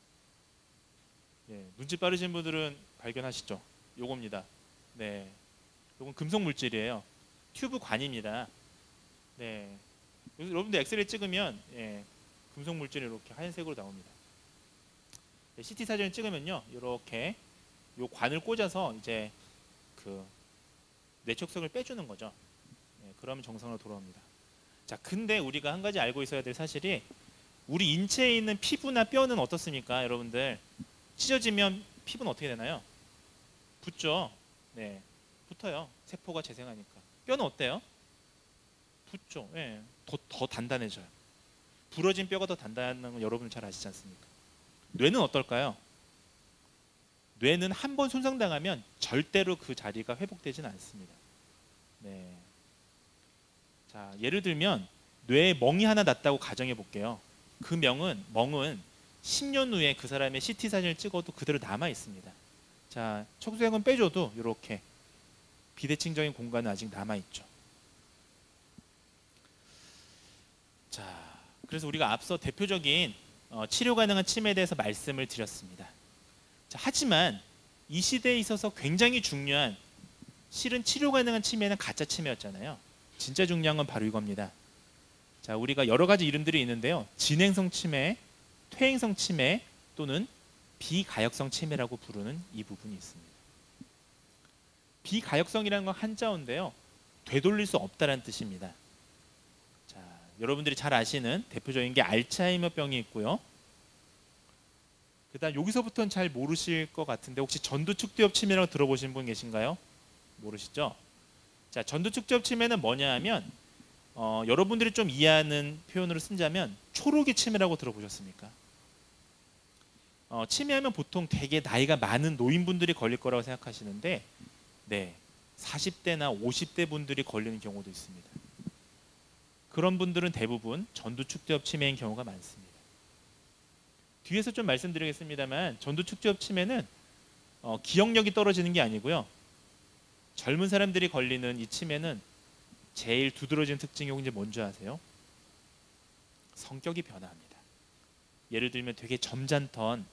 [SPEAKER 2] 눈치 빠르신 분들은 발견하시죠? 요겁니다. 네, 요건 금속 물질이에요. 튜브 관입니다. 네, 여러분들 엑스레이 찍으면 금속 물질이 이렇게 하얀색으로 나옵니다. CT 사진을 찍으면요, 이렇게 요 관을 꽂아서 이제 그 뇌척수액을 빼주는 거죠. 그러면 정상으로 돌아옵니다. 자, 근데 우리가 한 가지 알고 있어야 될 사실이 우리 인체에 있는 피부나 뼈는 어떻습니까, 여러분들? 찢어지면 피부는 어떻게 되나요? 붙죠. 네, 붙어요. 세포가 재생하니까. 뼈는 어때요? 붙죠. 더 단단해져요. 부러진 뼈가 더 단단한 건 여러분 잘 아시지 않습니까? 뇌는 어떨까요? 뇌는 한 번 손상당하면 절대로 그 자리가 회복되지는 않습니다. 네. 자, 예를 들면 뇌에 멍이 하나 났다고 가정해 볼게요. 그 멍은 10년 후에 그 사람의 CT 사진을 찍어도 그대로 남아 있습니다. 자, 척수액은 빼줘도 이렇게 비대칭적인 공간은 아직 남아 있죠. 자, 그래서 우리가 앞서 대표적인 치료 가능한 치매에 대해서 말씀을 드렸습니다. 자, 하지만 이 시대에 있어서 굉장히 중요한, 실은 치료 가능한 치매는 가짜 치매였잖아요. 진짜 중요한 건 바로 이겁니다. 자, 우리가 여러 가지 이름들이 있는데요. 진행성 치매, 퇴행성 치매 또는 비가역성 치매라고 부르는 이 부분이 있습니다. 비가역성이라는 건 한자어인데요, 되돌릴 수 없다는 뜻입니다. 자, 여러분들이 잘 아시는 대표적인 게 알츠하이머병이 있고요. 그다음 여기서부터는 잘 모르실 것 같은데 혹시 전두축두엽 치매라고 들어보신 분 계신가요? 모르시죠? 자, 전두축두엽 치매는 뭐냐 하면 여러분들이 좀 이해하는 표현으로 쓴다면 초록이 치매라고 들어보셨습니까? 치매하면 보통 되게 나이가 많은 노인분들이 걸릴 거라고 생각하시는데, 네, 40대나 50대 분들이 걸리는 경우도 있습니다. 그런 분들은 대부분 전두축제엽 치매인 경우가 많습니다. 뒤에서 좀 말씀드리겠습니다만, 전두축제엽 치매는 기억력이 떨어지는 게 아니고요. 젊은 사람들이 걸리는 이 치매는 제일 두드러지는 특징이 혹시 뭔지 아세요? 성격이 변화합니다. 예를 들면 되게 점잖던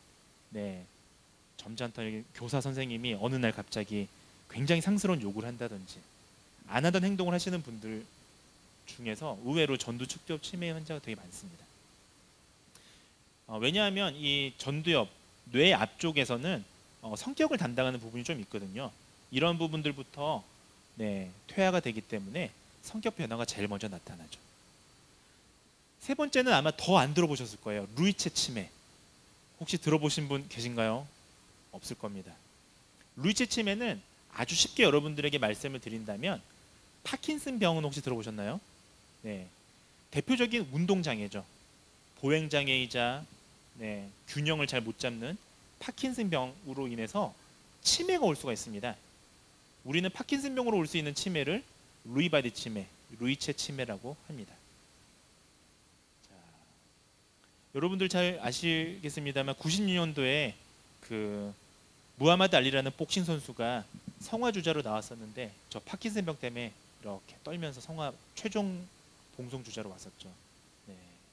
[SPEAKER 2] 교사 선생님이 어느 날 갑자기 굉장히 상스러운 욕을 한다든지 안 하던 행동을 하시는 분들 중에서 의외로 전두축제엽 치매 환자가 되게 많습니다. 왜냐하면 이 전두엽, 뇌 앞쪽에서는 성격을 담당하는 부분이 좀 있거든요. 이런 부분들부터 퇴화가 되기 때문에 성격 변화가 제일 먼저 나타나죠. 세 번째는 아마 더 안 들어보셨을 거예요. 루이체 치매. 혹시 들어보신 분 계신가요? 없을 겁니다. 루이체 치매는 아주 쉽게 여러분들에게 말씀을 드린다면, 파킨슨 병은 혹시 들어보셨나요? 네, 대표적인 운동장애죠. 보행장애이자 균형을 잘 못 잡는 파킨슨 병으로 인해서 치매가 올 수가 있습니다. 우리는 파킨슨 병으로 올 수 있는 치매를 루이 바디 치매, 루이체 치매라고 합니다. 자, 여러분들 잘 아시겠습니다만 96년도에 그 무하마드 알리라는 복싱 선수가 성화 주자로 나왔었는데, 저 파킨슨 병 때문에 이렇게 떨면서 성화 최종 봉송 주자로 왔었죠. 네.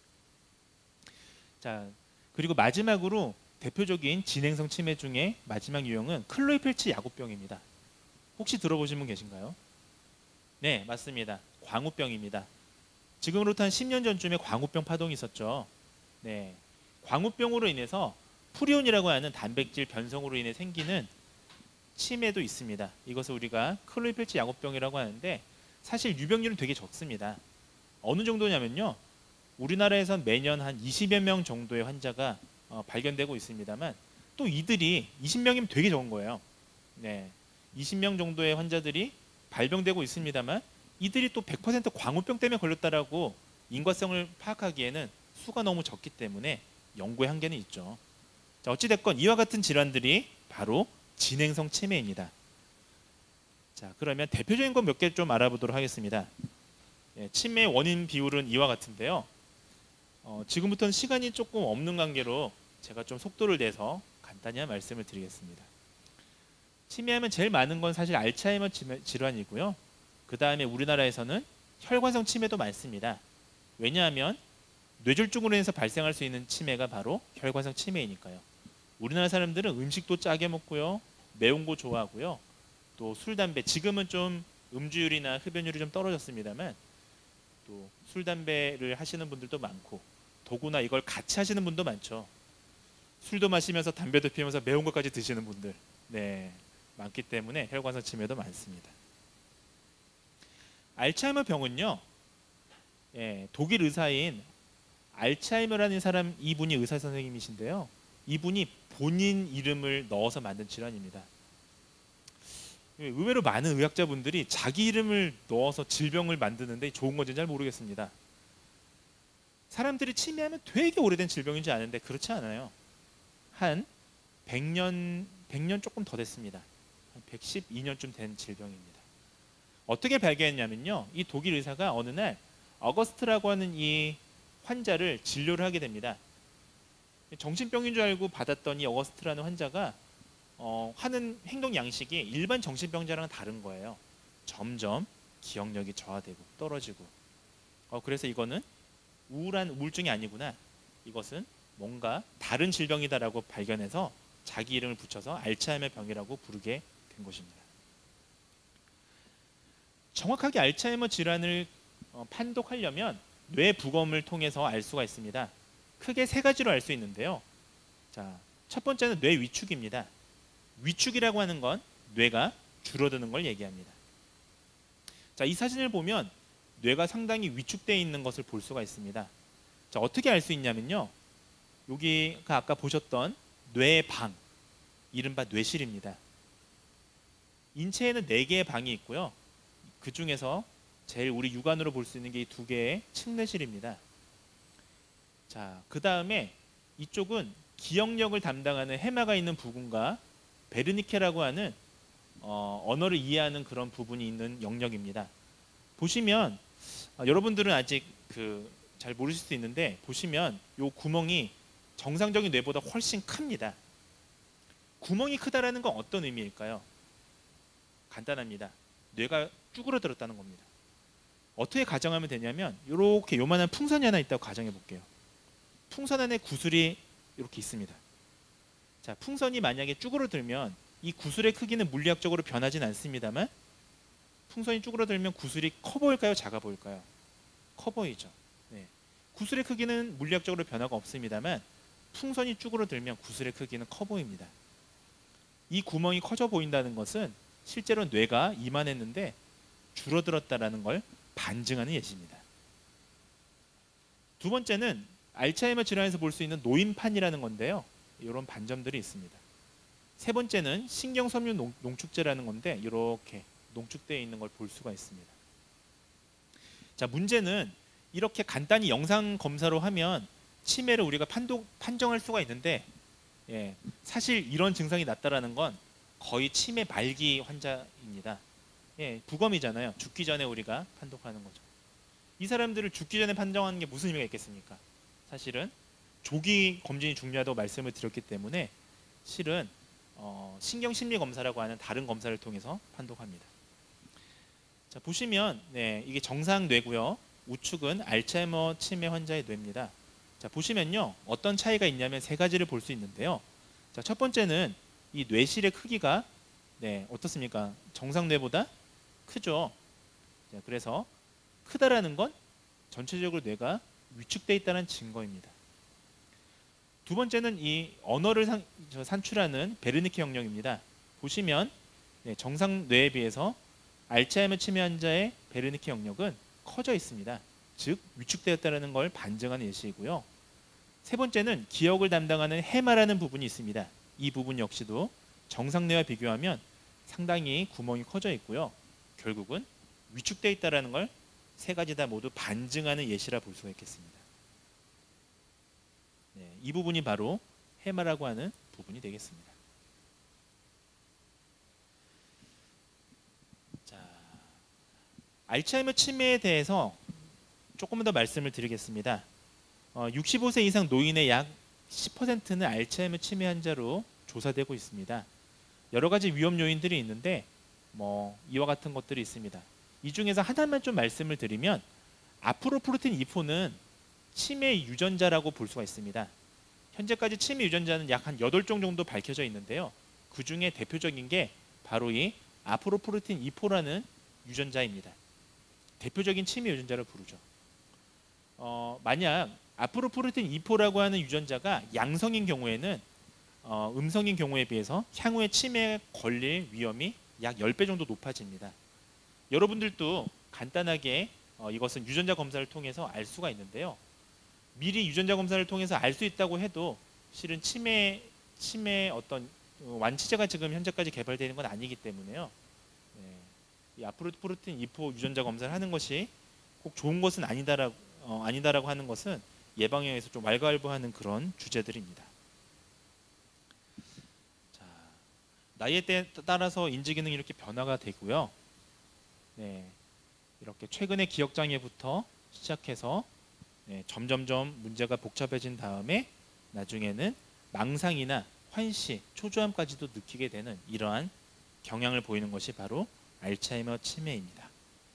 [SPEAKER 2] 자, 그리고 마지막으로 대표적인 진행성 치매 중에 마지막 유형은 클로이펠츠 야구병입니다. 혹시 들어보신 분 계신가요? 네, 맞습니다. 광우병입니다. 지금으로부터 한 10년 전쯤에 광우병 파동이 있었죠. 네, 광우병으로 인해서 프리온이라고 하는 단백질 변성으로 인해 생기는 치매도 있습니다. 이것을 우리가 클로이펠츠 야구병이라고 하는데, 사실 유병률은 되게 적습니다. 어느 정도냐면요, 우리나라에선 매년 한 20여 명 정도의 환자가 발견되고 있습니다만, 또 이들이 20명이면 되게 적은 거예요. 네, 20명 정도의 환자들이 발병되고 있습니다만, 이들이 또 100% 광우병 때문에 걸렸다라고 인과성을 파악하기에는 수가 너무 적기 때문에 연구의 한계는 있죠. 자, 어찌됐건 이와 같은 질환들이 바로 진행성 치매입니다. 자, 그러면 대표적인 것 몇 개 좀 알아보도록 하겠습니다. 치매 원인 비율은 이와 같은데요. 지금부터는 시간이 조금 없는 관계로 제가 좀 속도를 내서 간단히 말씀을 드리겠습니다. 치매하면 제일 많은 건 사실 알츠하이머 질환이고요. 그 다음에 우리나라에서는 혈관성 치매도 많습니다. 왜냐하면 뇌졸중으로 인해서 발생할 수 있는 치매가 바로 혈관성 치매이니까요. 우리나라 사람들은 음식도 짜게 먹고요, 매운 거 좋아하고요, 또 술, 담배, 지금은 좀 음주율이나 흡연율이 좀 떨어졌습니다만, 또 술, 담배를 하시는 분들도 많고, 더구나 이걸 같이 하시는 분도 많죠. 술도 마시면서 담배도 피우면서 매운 것까지 드시는 분들, 많기 때문에 혈관성 치매도 많습니다. 알츠하이머 병은요, 독일 의사인 알츠하이머라는 사람, 이분이 의사 선생님이신데요, 이분이 본인 이름을 넣어서 만든 질환입니다. 의외로 많은 의학자분들이 자기 이름을 넣어서 질병을 만드는데 좋은 건지 잘 모르겠습니다. 사람들이 치매하면 되게 오래된 질병인지 아는데 그렇지 않아요. 한 100년 조금 더 됐습니다. 한 112년쯤 된 질병입니다. 어떻게 발견했냐면요, 이 독일 의사가 어느 날 어거스트라고 하는 이 환자를 진료를 하게 됩니다. 정신병인 줄 알고 받았더니 어거스트라는 환자가 하는 행동 양식이 일반 정신병자랑 다른 거예요. 점점 기억력이 저하되고 떨어지고, 그래서 이거는 우울증이 아니구나, 이것은 뭔가 다른 질병이다라고 발견해서 자기 이름을 붙여서 알츠하이머 병이라고 부르게 된 것입니다. 정확하게 알츠하이머 질환을 판독하려면 뇌 부검을 통해서 알 수가 있습니다. 크게 세 가지로 알 수 있는데요. 자, 첫 번째는 뇌 위축입니다. 위축이라고 하는 건 뇌가 줄어드는 걸 얘기합니다. 자, 이 사진을 보면 뇌가 상당히 위축되어 있는 것을 볼 수가 있습니다. 자, 어떻게 알 수 있냐면요, 여기가 아까 보셨던 뇌의 방, 이른바 뇌실입니다. 인체에는 4개의 방이 있고요, 그 중에서 제일 우리 육안으로 볼 수 있는 게 이 2개의 측내실입니다. 자, 그 다음에 이쪽은 기억력을 담당하는 해마가 있는 부분과 베르니케라고 하는 언어를 이해하는 그런 부분이 있는 영역입니다. 보시면 여러분들은 아직 잘 모르실 수 있는데 보시면 요 구멍이 정상적인 뇌보다 훨씬 큽니다. 구멍이 크다라는 건 어떤 의미일까요? 간단합니다. 뇌가 쭈그러들었다는 겁니다. 어떻게 가정하면 되냐면 이렇게 요만한 풍선이 하나 있다고 가정해 볼게요. 풍선 안에 구슬이 이렇게 있습니다. 자, 풍선이 만약에 쭈그러들면 이 구슬의 크기는 물리학적으로 변하진 않습니다만 풍선이 쭈그러들면 구슬이 커 보일까요? 작아 보일까요? 커 보이죠. 네. 구슬의 크기는 물리학적으로 변화가 없습니다만 풍선이 쭈그러들면 구슬의 크기는 커 보입니다. 이 구멍이 커져 보인다는 것은 실제로 뇌가 이만했는데 줄어들었다라는 걸 반증하는 예시입니다. 두 번째는 알츠하이머 질환에서 볼 수 있는 노인판이라는 건데요. 이런 반점들이 있습니다. 세 번째는 신경섬유 농축제라는 건데 이렇게 농축되어 있는 걸 볼 수가 있습니다. 자, 문제는 이렇게 간단히 영상 검사로 하면 치매를 우리가 판정할 수가 있는데 사실 이런 증상이 났다라는 건 거의 치매 말기 환자입니다. 부검이잖아요. 죽기 전에 우리가 판독하는 거죠. 이 사람들을 죽기 전에 판정하는 게 무슨 의미가 있겠습니까? 사실은 조기 검진이 중요하다고 말씀을 드렸기 때문에 실은 신경심리검사라고 하는 다른 검사를 통해서 판독합니다. 자, 보시면 이게 정상 뇌고요. 우측은 알츠하이머 치매 환자의 뇌입니다. 자, 보시면요. 어떤 차이가 있냐면 세 가지를 볼 수 있는데요. 자, 첫 번째는 이 뇌실의 크기가 어떻습니까? 정상 뇌보다 크죠. 자, 그래서 크다라는 건 전체적으로 뇌가 위축되어 있다는 증거입니다. 두 번째는 이 언어를 산출하는 베르니케 영역입니다. 보시면 정상 뇌에 비해서 알츠하이머 치매 환자의 베르니케 영역은 커져 있습니다. 즉 위축되었다는 걸 반증하는 예시이고요. 세 번째는 기억을 담당하는 해마라는 부분이 있습니다. 이 부분 역시도 정상 뇌와 비교하면 상당히 구멍이 커져 있고요. 결국은 위축되어 있다는 걸 세 가지 다 모두 반증하는 예시라 볼 수가 있겠습니다. 이 부분이 바로 해마라고 하는 부분이 되겠습니다. 자, 알츠하이머 치매에 대해서 조금 더 말씀을 드리겠습니다. 65세 이상 노인의 약 10%는 알츠하이머 치매 환자로 조사되고 있습니다. 여러 가지 위험 요인들이 있는데 이와 같은 것들이 있습니다. 이 중에서 하나만 좀 말씀을 드리면 아프로프루틴 2포는 치매 유전자라고 볼 수가 있습니다. 현재까지 치매 유전자는 약 한 8종 정도 밝혀져 있는데요. 그 중에 대표적인 게 바로 이 아프로프루틴 2포라는 유전자입니다. 대표적인 치매 유전자를 부르죠. 만약 아프로프루틴 2포라고 하는 유전자가 양성인 경우에는 음성인 경우에 비해서 향후에 치매에 걸릴 위험이 약 10배 정도 높아집니다. 여러분들도 간단하게 이것은 유전자 검사를 통해서 알 수가 있는데요. 미리 유전자 검사를 통해서 알 수 있다고 해도 실은 치매 어떤 완치제가 지금 현재까지 개발되는 건 아니기 때문에요. 이 아프로프루틴 2포 유전자 검사를 하는 것이 꼭 좋은 것은 아니다라고 하는 것은 예방에 의해서 좀 왈가왈부하는 그런 주제들입니다. 자, 나이에 따라서 인지 기능이 이렇게 변화가 되고요. 이렇게 최근에 기억 장애부터 시작해서 점점점 문제가 복잡해진 다음에 나중에는 망상이나 환시, 초조함까지도 느끼게 되는 이러한 경향을 보이는 것이 바로 알츠하이머 치매입니다.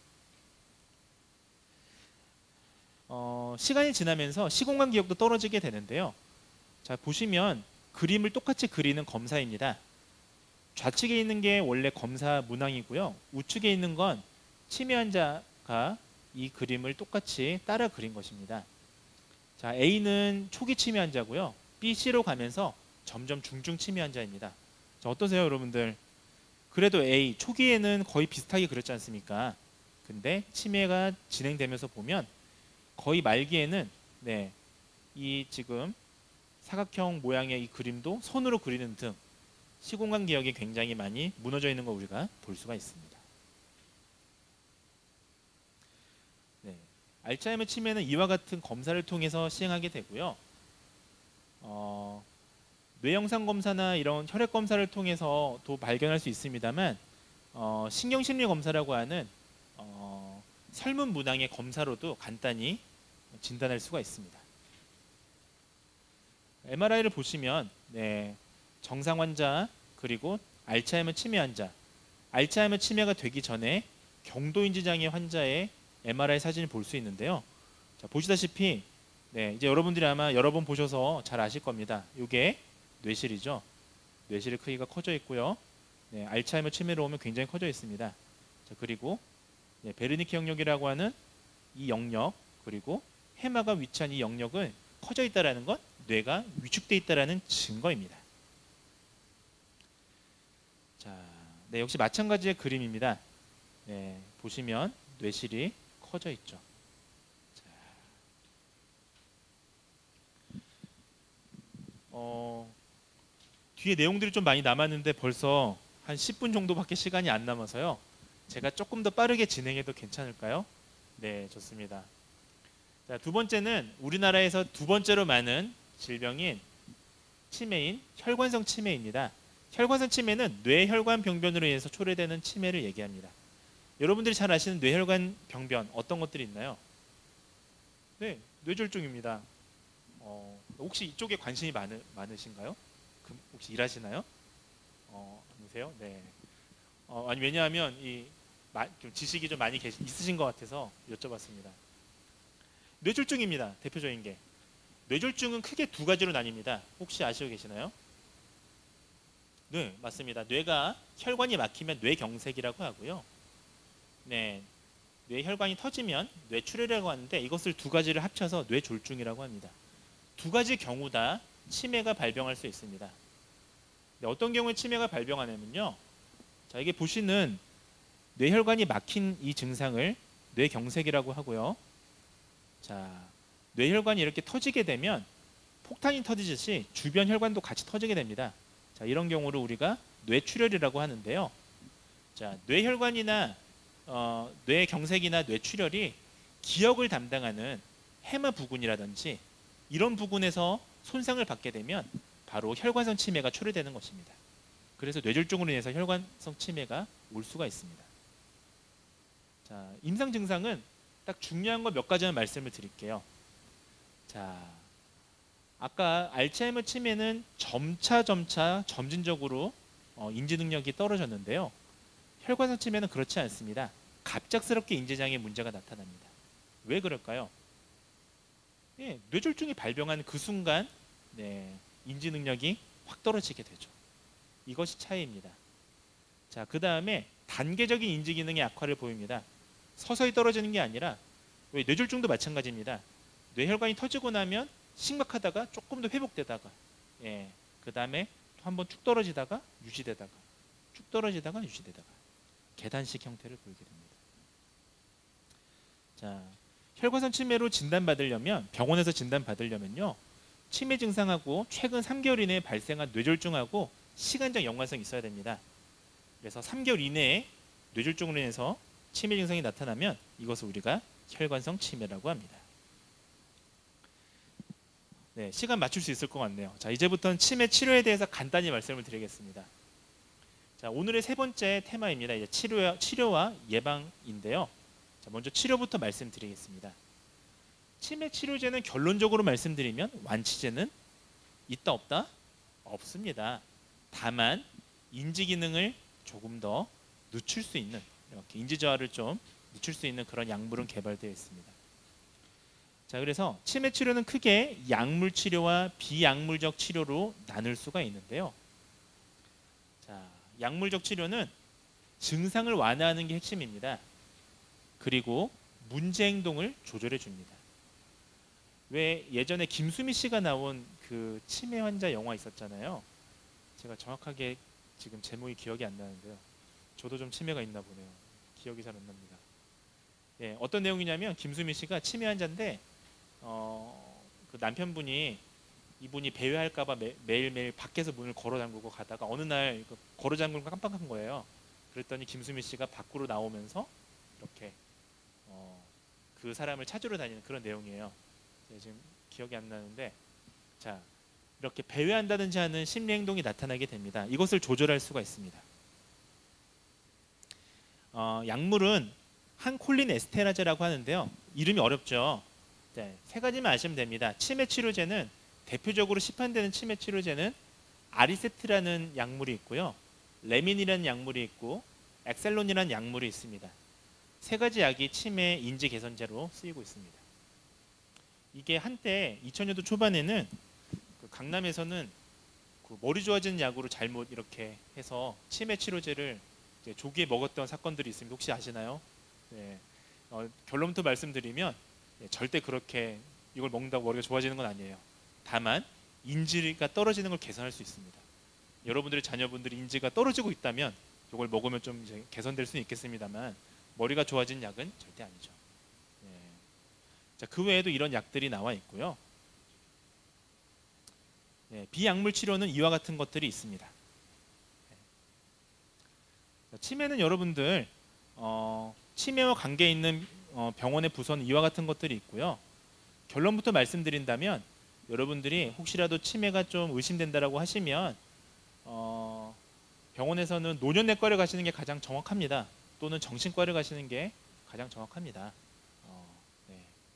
[SPEAKER 2] 시간이 지나면서 시공간 기억도 떨어지게 되는데요. 자, 보시면 그림을 똑같이 그리는 검사입니다. 좌측에 있는 게 원래 검사 문항이고요. 우측에 있는 건 치매 환자가 이 그림을 똑같이 따라 그린 것입니다. 자, A는 초기 치매 환자고요. B, C로 가면서 점점 중증 치매 환자입니다. 자, 어떠세요, 여러분들? 그래도 A 초기에는 거의 비슷하게 그렸지 않습니까? 근데 치매가 진행되면서 보면 거의 말기에는 이 지금 사각형 모양의 이 그림도 손으로 그리는 등 시공간 기억이 굉장히 많이 무너져 있는 거 우리가 볼 수가 있습니다. 알츠하이머 치매는 이와 같은 검사를 통해서 시행하게 되고요. 뇌 영상 검사나 이런 혈액 검사를 통해서도 발견할 수 있습니다만 신경심리 검사라고 하는 설문 문항의 검사로도 간단히 진단할 수가 있습니다. MRI를 보시면 정상 환자 그리고 알츠하이머 치매 환자, 알츠하이머 치매가 되기 전에 경도인지 장애 환자의 MRI 사진을 볼 수 있는데요. 자, 보시다시피 이제 여러분들이 아마 여러 번 보셔서 잘 아실 겁니다. 이게 뇌실이죠. 뇌실의 크기가 커져 있고요. 알츠하이머 치매로 오면 굉장히 커져 있습니다. 자, 그리고 베르니케 영역이라고 하는 이 영역, 그리고 해마가 위치한 이 영역은 커져 있다라는 건 뇌가 위축돼 있다라는 증거입니다. 자, 역시 마찬가지의 그림입니다. 보시면 뇌실이 커져 있죠. 자, 뒤에 내용들이 좀 많이 남았는데 벌써 한 10분 정도밖에 시간이 안 남아서요. 제가 조금 더 빠르게 진행해도 괜찮을까요? 네, 좋습니다. 자, 두 번째는 우리나라에서 두 번째로 많은 질병인 치매인 혈관성 치매입니다. 혈관성 치매는 뇌혈관 병변으로 인해서 초래되는 치매를 얘기합니다. 여러분들이 잘 아시는 뇌혈관 병변 어떤 것들이 있나요? 네, 뇌졸중입니다. 혹시 이쪽에 관심이 많으신가요? 혹시 일하시나요? 아니세요? 네. 아니 왜냐하면 좀 지식이 좀 많이 있으신 것 같아서 여쭤봤습니다. 뇌졸중입니다. 대표적인 게. 뇌졸중은 크게 두 가지로 나뉩니다. 혹시 아시고 계시나요? 네, 맞습니다. 뇌가 혈관이 막히면 뇌경색이라고 하고요. 뇌혈관이 터지면 뇌출혈이라고 하는데 이것을 두 가지를 합쳐서 뇌졸중이라고 합니다. 두 가지 경우 다 치매가 발병할 수 있습니다. 어떤 경우에 치매가 발병하냐면요. 자, 이게 보시는 뇌혈관이 막힌 이 증상을 뇌경색이라고 하고요. 자, 뇌혈관이 이렇게 터지게 되면 폭탄이 터지듯이 주변 혈관도 같이 터지게 됩니다. 자, 이런 경우를 우리가 뇌출혈이라고 하는데요. 자, 뇌혈관이나 뇌경색이나 뇌출혈이 기억을 담당하는 해마 부근이라든지 이런 부분에서 손상을 받게 되면 바로 혈관성 치매가 초래되는 것입니다. 그래서 뇌졸중으로 인해서 혈관성 치매가 올 수가 있습니다. 자, 임상 증상은 딱 중요한 거 몇 가지만 말씀을 드릴게요. 자, 아까 알츠하이머 치매는 점차 점진적으로 인지 능력이 떨어졌는데요. 혈관성 치매는 그렇지 않습니다. 갑작스럽게 인지장애 문제가 나타납니다. 왜 그럴까요? 뇌졸중이 발병한 그 순간 인지 능력이 확 떨어지게 되죠. 이것이 차이입니다. 자, 그 다음에 단계적인 인지 기능의 악화를 보입니다. 서서히 떨어지는 게 아니라 뇌졸중도 마찬가지입니다. 뇌혈관이 터지고 나면 심각하다가 조금 더 회복되다가 그 다음에 또 한번 쭉 떨어지다가 유지되다가 쭉 떨어지다가 유지되다가 계단식 형태를 보이게 됩니다. 자, 혈관성 치매로 진단받으려면 병원에서 진단받으려면요. 치매 증상하고 최근 3개월 이내에 발생한 뇌졸중하고 시간적 연관성이 있어야 됩니다. 그래서 3개월 이내에 뇌졸중으로 인해서 치매 증상이 나타나면 이것을 우리가 혈관성 치매라고 합니다. 네, 시간 맞출 수 있을 것 같네요. 자, 이제부터는 치매 치료에 대해서 간단히 말씀을 드리겠습니다. 자, 오늘의 세 번째 테마입니다. 이제 치료와 예방인데요. 자, 먼저 치료부터 말씀드리겠습니다. 치매 치료제는 결론적으로 말씀드리면 완치제는 있다 없다? 없습니다. 다만 인지 기능을 조금 더 늦출 수 있는, 이렇게 인지 저하를 좀 늦출 수 있는 그런 약물은 개발되어 있습니다. 자, 그래서 치매 치료는 크게 약물 치료와 비약물적 치료로 나눌 수가 있는데요. 자, 약물적 치료는 증상을 완화하는 게 핵심입니다. 그리고 문제 행동을 조절해 줍니다. 왜 예전에 김수미 씨가 나온 그 치매 환자 영화 있었잖아요. 제가 정확하게 지금 제목이 기억이 안 나는데요. 저도 좀 치매가 있나 보네요. 기억이 잘 안 납니다. 어떤 내용이냐면 김수미 씨가 치매 환자인데 그 남편분이 이분이 배회할까봐 매일매일 밖에서 문을 걸어 잠그고 가다가 어느 날 걸어 잠그는 거 깜빡한 거예요. 그랬더니 김수미 씨가 밖으로 나오면서 이렇게 그 사람을 찾으러 다니는 그런 내용이에요. 제가 지금 기억이 안 나는데, 자, 이렇게 배회한다든지 하는 심리 행동이 나타나게 됩니다. 이것을 조절할 수가 있습니다. 약물은 한콜린 에스테라제라고 하는데요. 이름이 어렵죠. 네, 세 가지만 아시면 됩니다. 치매 치료제는 대표적으로 시판되는 치매 치료제는 아리세트라는 약물이 있고요. 레민이라는 약물이 있고 엑셀론이라는 약물이 있습니다. 세 가지 약이 치매 인지 개선제로 쓰이고 있습니다. 이게 한때 2000년도 초반에는 그 강남에서는 그 머리 좋아지는 약으로 잘못 이렇게 해서 치매 치료제를 이제 조기에 먹었던 사건들이 있습니다. 혹시 아시나요? 네. 결론부터 말씀드리면 절대 그렇게 이걸 먹는다고 머리가 좋아지는 건 아니에요. 다만 인지가 떨어지는 걸 개선할 수 있습니다. 여러분들의 자녀분들이 인지가 떨어지고 있다면 이걸 먹으면 좀 이제 개선될 수는 있겠습니다만 머리가 좋아지는 약은 절대 아니죠. 네. 자, 그 외에도 이런 약들이 나와 있고요. 네, 비약물 치료는 이와 같은 것들이 있습니다. 네. 치매는 여러분들 치매와 관계 있는 병원의 부서는 이와 같은 것들이 있고요. 결론부터 말씀드린다면 여러분들이 혹시라도 치매가 좀 의심된다라고 하시면 병원에서는 노년내과를 가시는 게 가장 정확합니다. 또는 정신과를 가시는 게 가장 정확합니다. 네.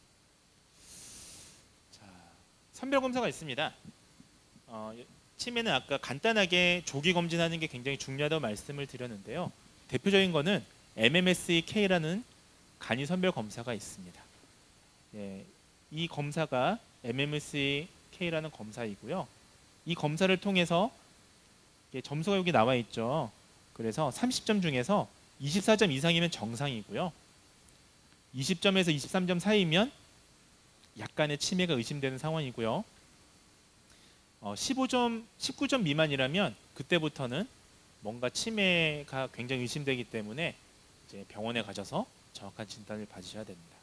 [SPEAKER 2] 자, 선별 검사가 있습니다. 치매는 아까 간단하게 조기 검진하는 게 굉장히 중요하다고 말씀을 드렸는데요. 대표적인 거는 MMSEK라는 간이 선별 검사가 있습니다. 네, 이 검사가 MMSEK라는 검사이고요. 이 검사를 통해서 점수가 여기 나와 있죠. 그래서 30점 중에서 24점 이상이면 정상이고요. 20점에서 23점 사이면 약간의 치매가 의심되는 상황이고요. 19점 미만이라면 그때부터는 뭔가 치매가 굉장히 의심되기 때문에 이제 병원에 가셔서 정확한 진단을 받으셔야 됩니다.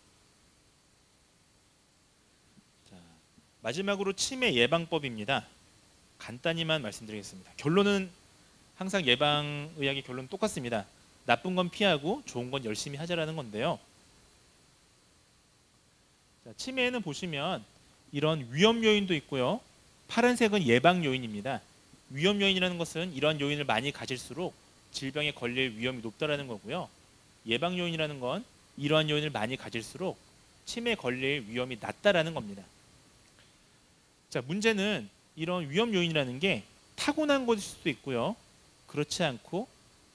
[SPEAKER 2] 자, 마지막으로 치매 예방법입니다. 간단히만 말씀드리겠습니다. 결론은 항상 예방의학의 결론은 똑같습니다. 나쁜 건 피하고 좋은 건 열심히 하자라는 건데요. 자, 치매에는 보시면 이런 위험 요인도 있고요. 파란색은 예방 요인입니다. 위험 요인이라는 것은 이러한 요인을 많이 가질수록 질병에 걸릴 위험이 높다라는 거고요. 예방 요인이라는 건 이러한 요인을 많이 가질수록 치매에 걸릴 위험이 낮다라는 겁니다. 자, 문제는 이런 위험 요인이라는 게 타고난 것일 수도 있고요. 그렇지 않고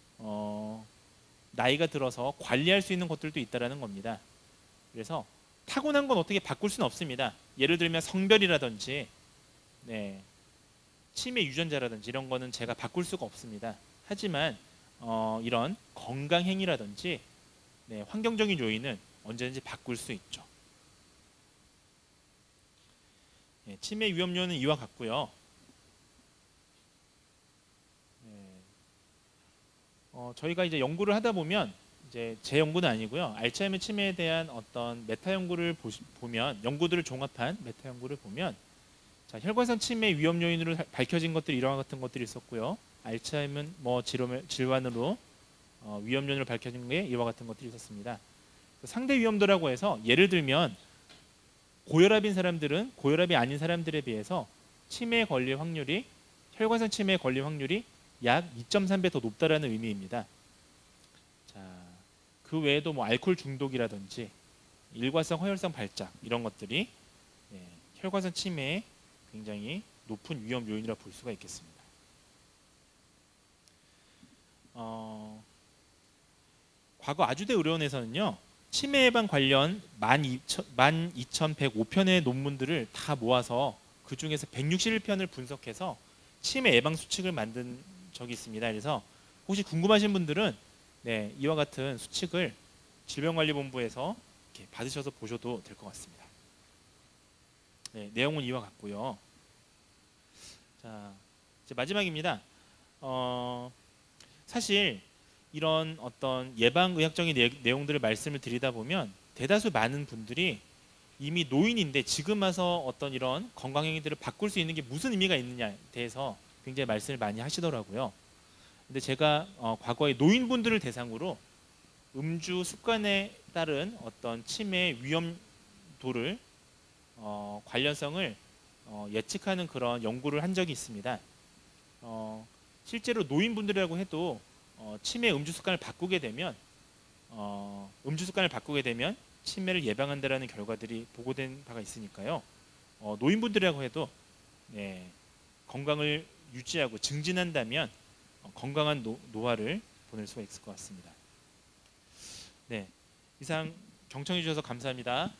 [SPEAKER 2] 나이가 들어서 관리할 수 있는 것들도 있다라는 겁니다. 그래서 타고난 건 어떻게 바꿀 수는 없습니다. 예를 들면 성별이라든지 네, 치매 유전자라든지 이런 거는 제가 바꿀 수가 없습니다. 하지만 이런 건강 행위라든지 네, 환경적인 요인은 언제든지 바꿀 수 있죠. 네, 치매 위험 요인은 이와 같고요. 네, 저희가 이제 연구를 하다 보면 이제 제 연구는 아니고요. 알츠하이머 치매에 대한 어떤 메타 연구를 보면 연구들을 종합한 메타 연구를 보면 자, 혈관성 치매 위험 요인으로 밝혀진 것들이 이러한 같은 것들이 있었고요. 알츠하이머 질환으로 위험 요인으로 밝혀진 게 이와 같은 것들이 있었습니다. 상대 위험도라고 해서 예를 들면 고혈압인 사람들은 고혈압이 아닌 사람들에 비해서 치매에 걸릴 확률이 혈관성 치매에 걸릴 확률이 약 2.3배 더 높다라는 의미입니다. 자, 그 외에도 뭐 알코올 중독이라든지 일과성 허혈성 발작 이런 것들이 혈관성 치매에 굉장히 높은 위험 요인이라 볼 수가 있겠습니다. 과거 아주대 의료원에서는요. 치매 예방 관련 12,105편의 논문들을 다 모아서 그 중에서 161편을 분석해서 치매 예방 수칙을 만든 적이 있습니다. 그래서 혹시 궁금하신 분들은 네, 이와 같은 수칙을 질병관리본부에서 이렇게 받으셔서 보셔도 될 것 같습니다. 네, 내용은 이와 같고요. 자, 이제 마지막입니다. 사실 이런 어떤 예방의학적인 내용들을 말씀을 드리다 보면 대다수 많은 분들이 이미 노인인데 지금 와서 어떤 이런 건강행위들을 바꿀 수 있는 게 무슨 의미가 있느냐에 대해서 굉장히 말씀을 많이 하시더라고요. 근데 제가 과거에 노인분들을 대상으로 음주 습관에 따른 어떤 치매 위험도를 관련성을 예측하는 그런 연구를 한 적이 있습니다. 실제로 노인분들이라고 해도 치매 음주 습관을 바꾸게 되면 치매를 예방한다라는 결과들이 보고된 바가 있으니까요. 노인분들이라고 해도 네, 건강을 유지하고 증진한다면 건강한 노화를 보낼 수가 있을 것 같습니다. 네, 이상 경청해 주셔서 감사합니다.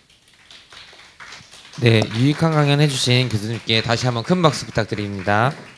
[SPEAKER 1] 네, 유익한 강연 해주신 교수님께 다시 한번 큰 박수 부탁드립니다.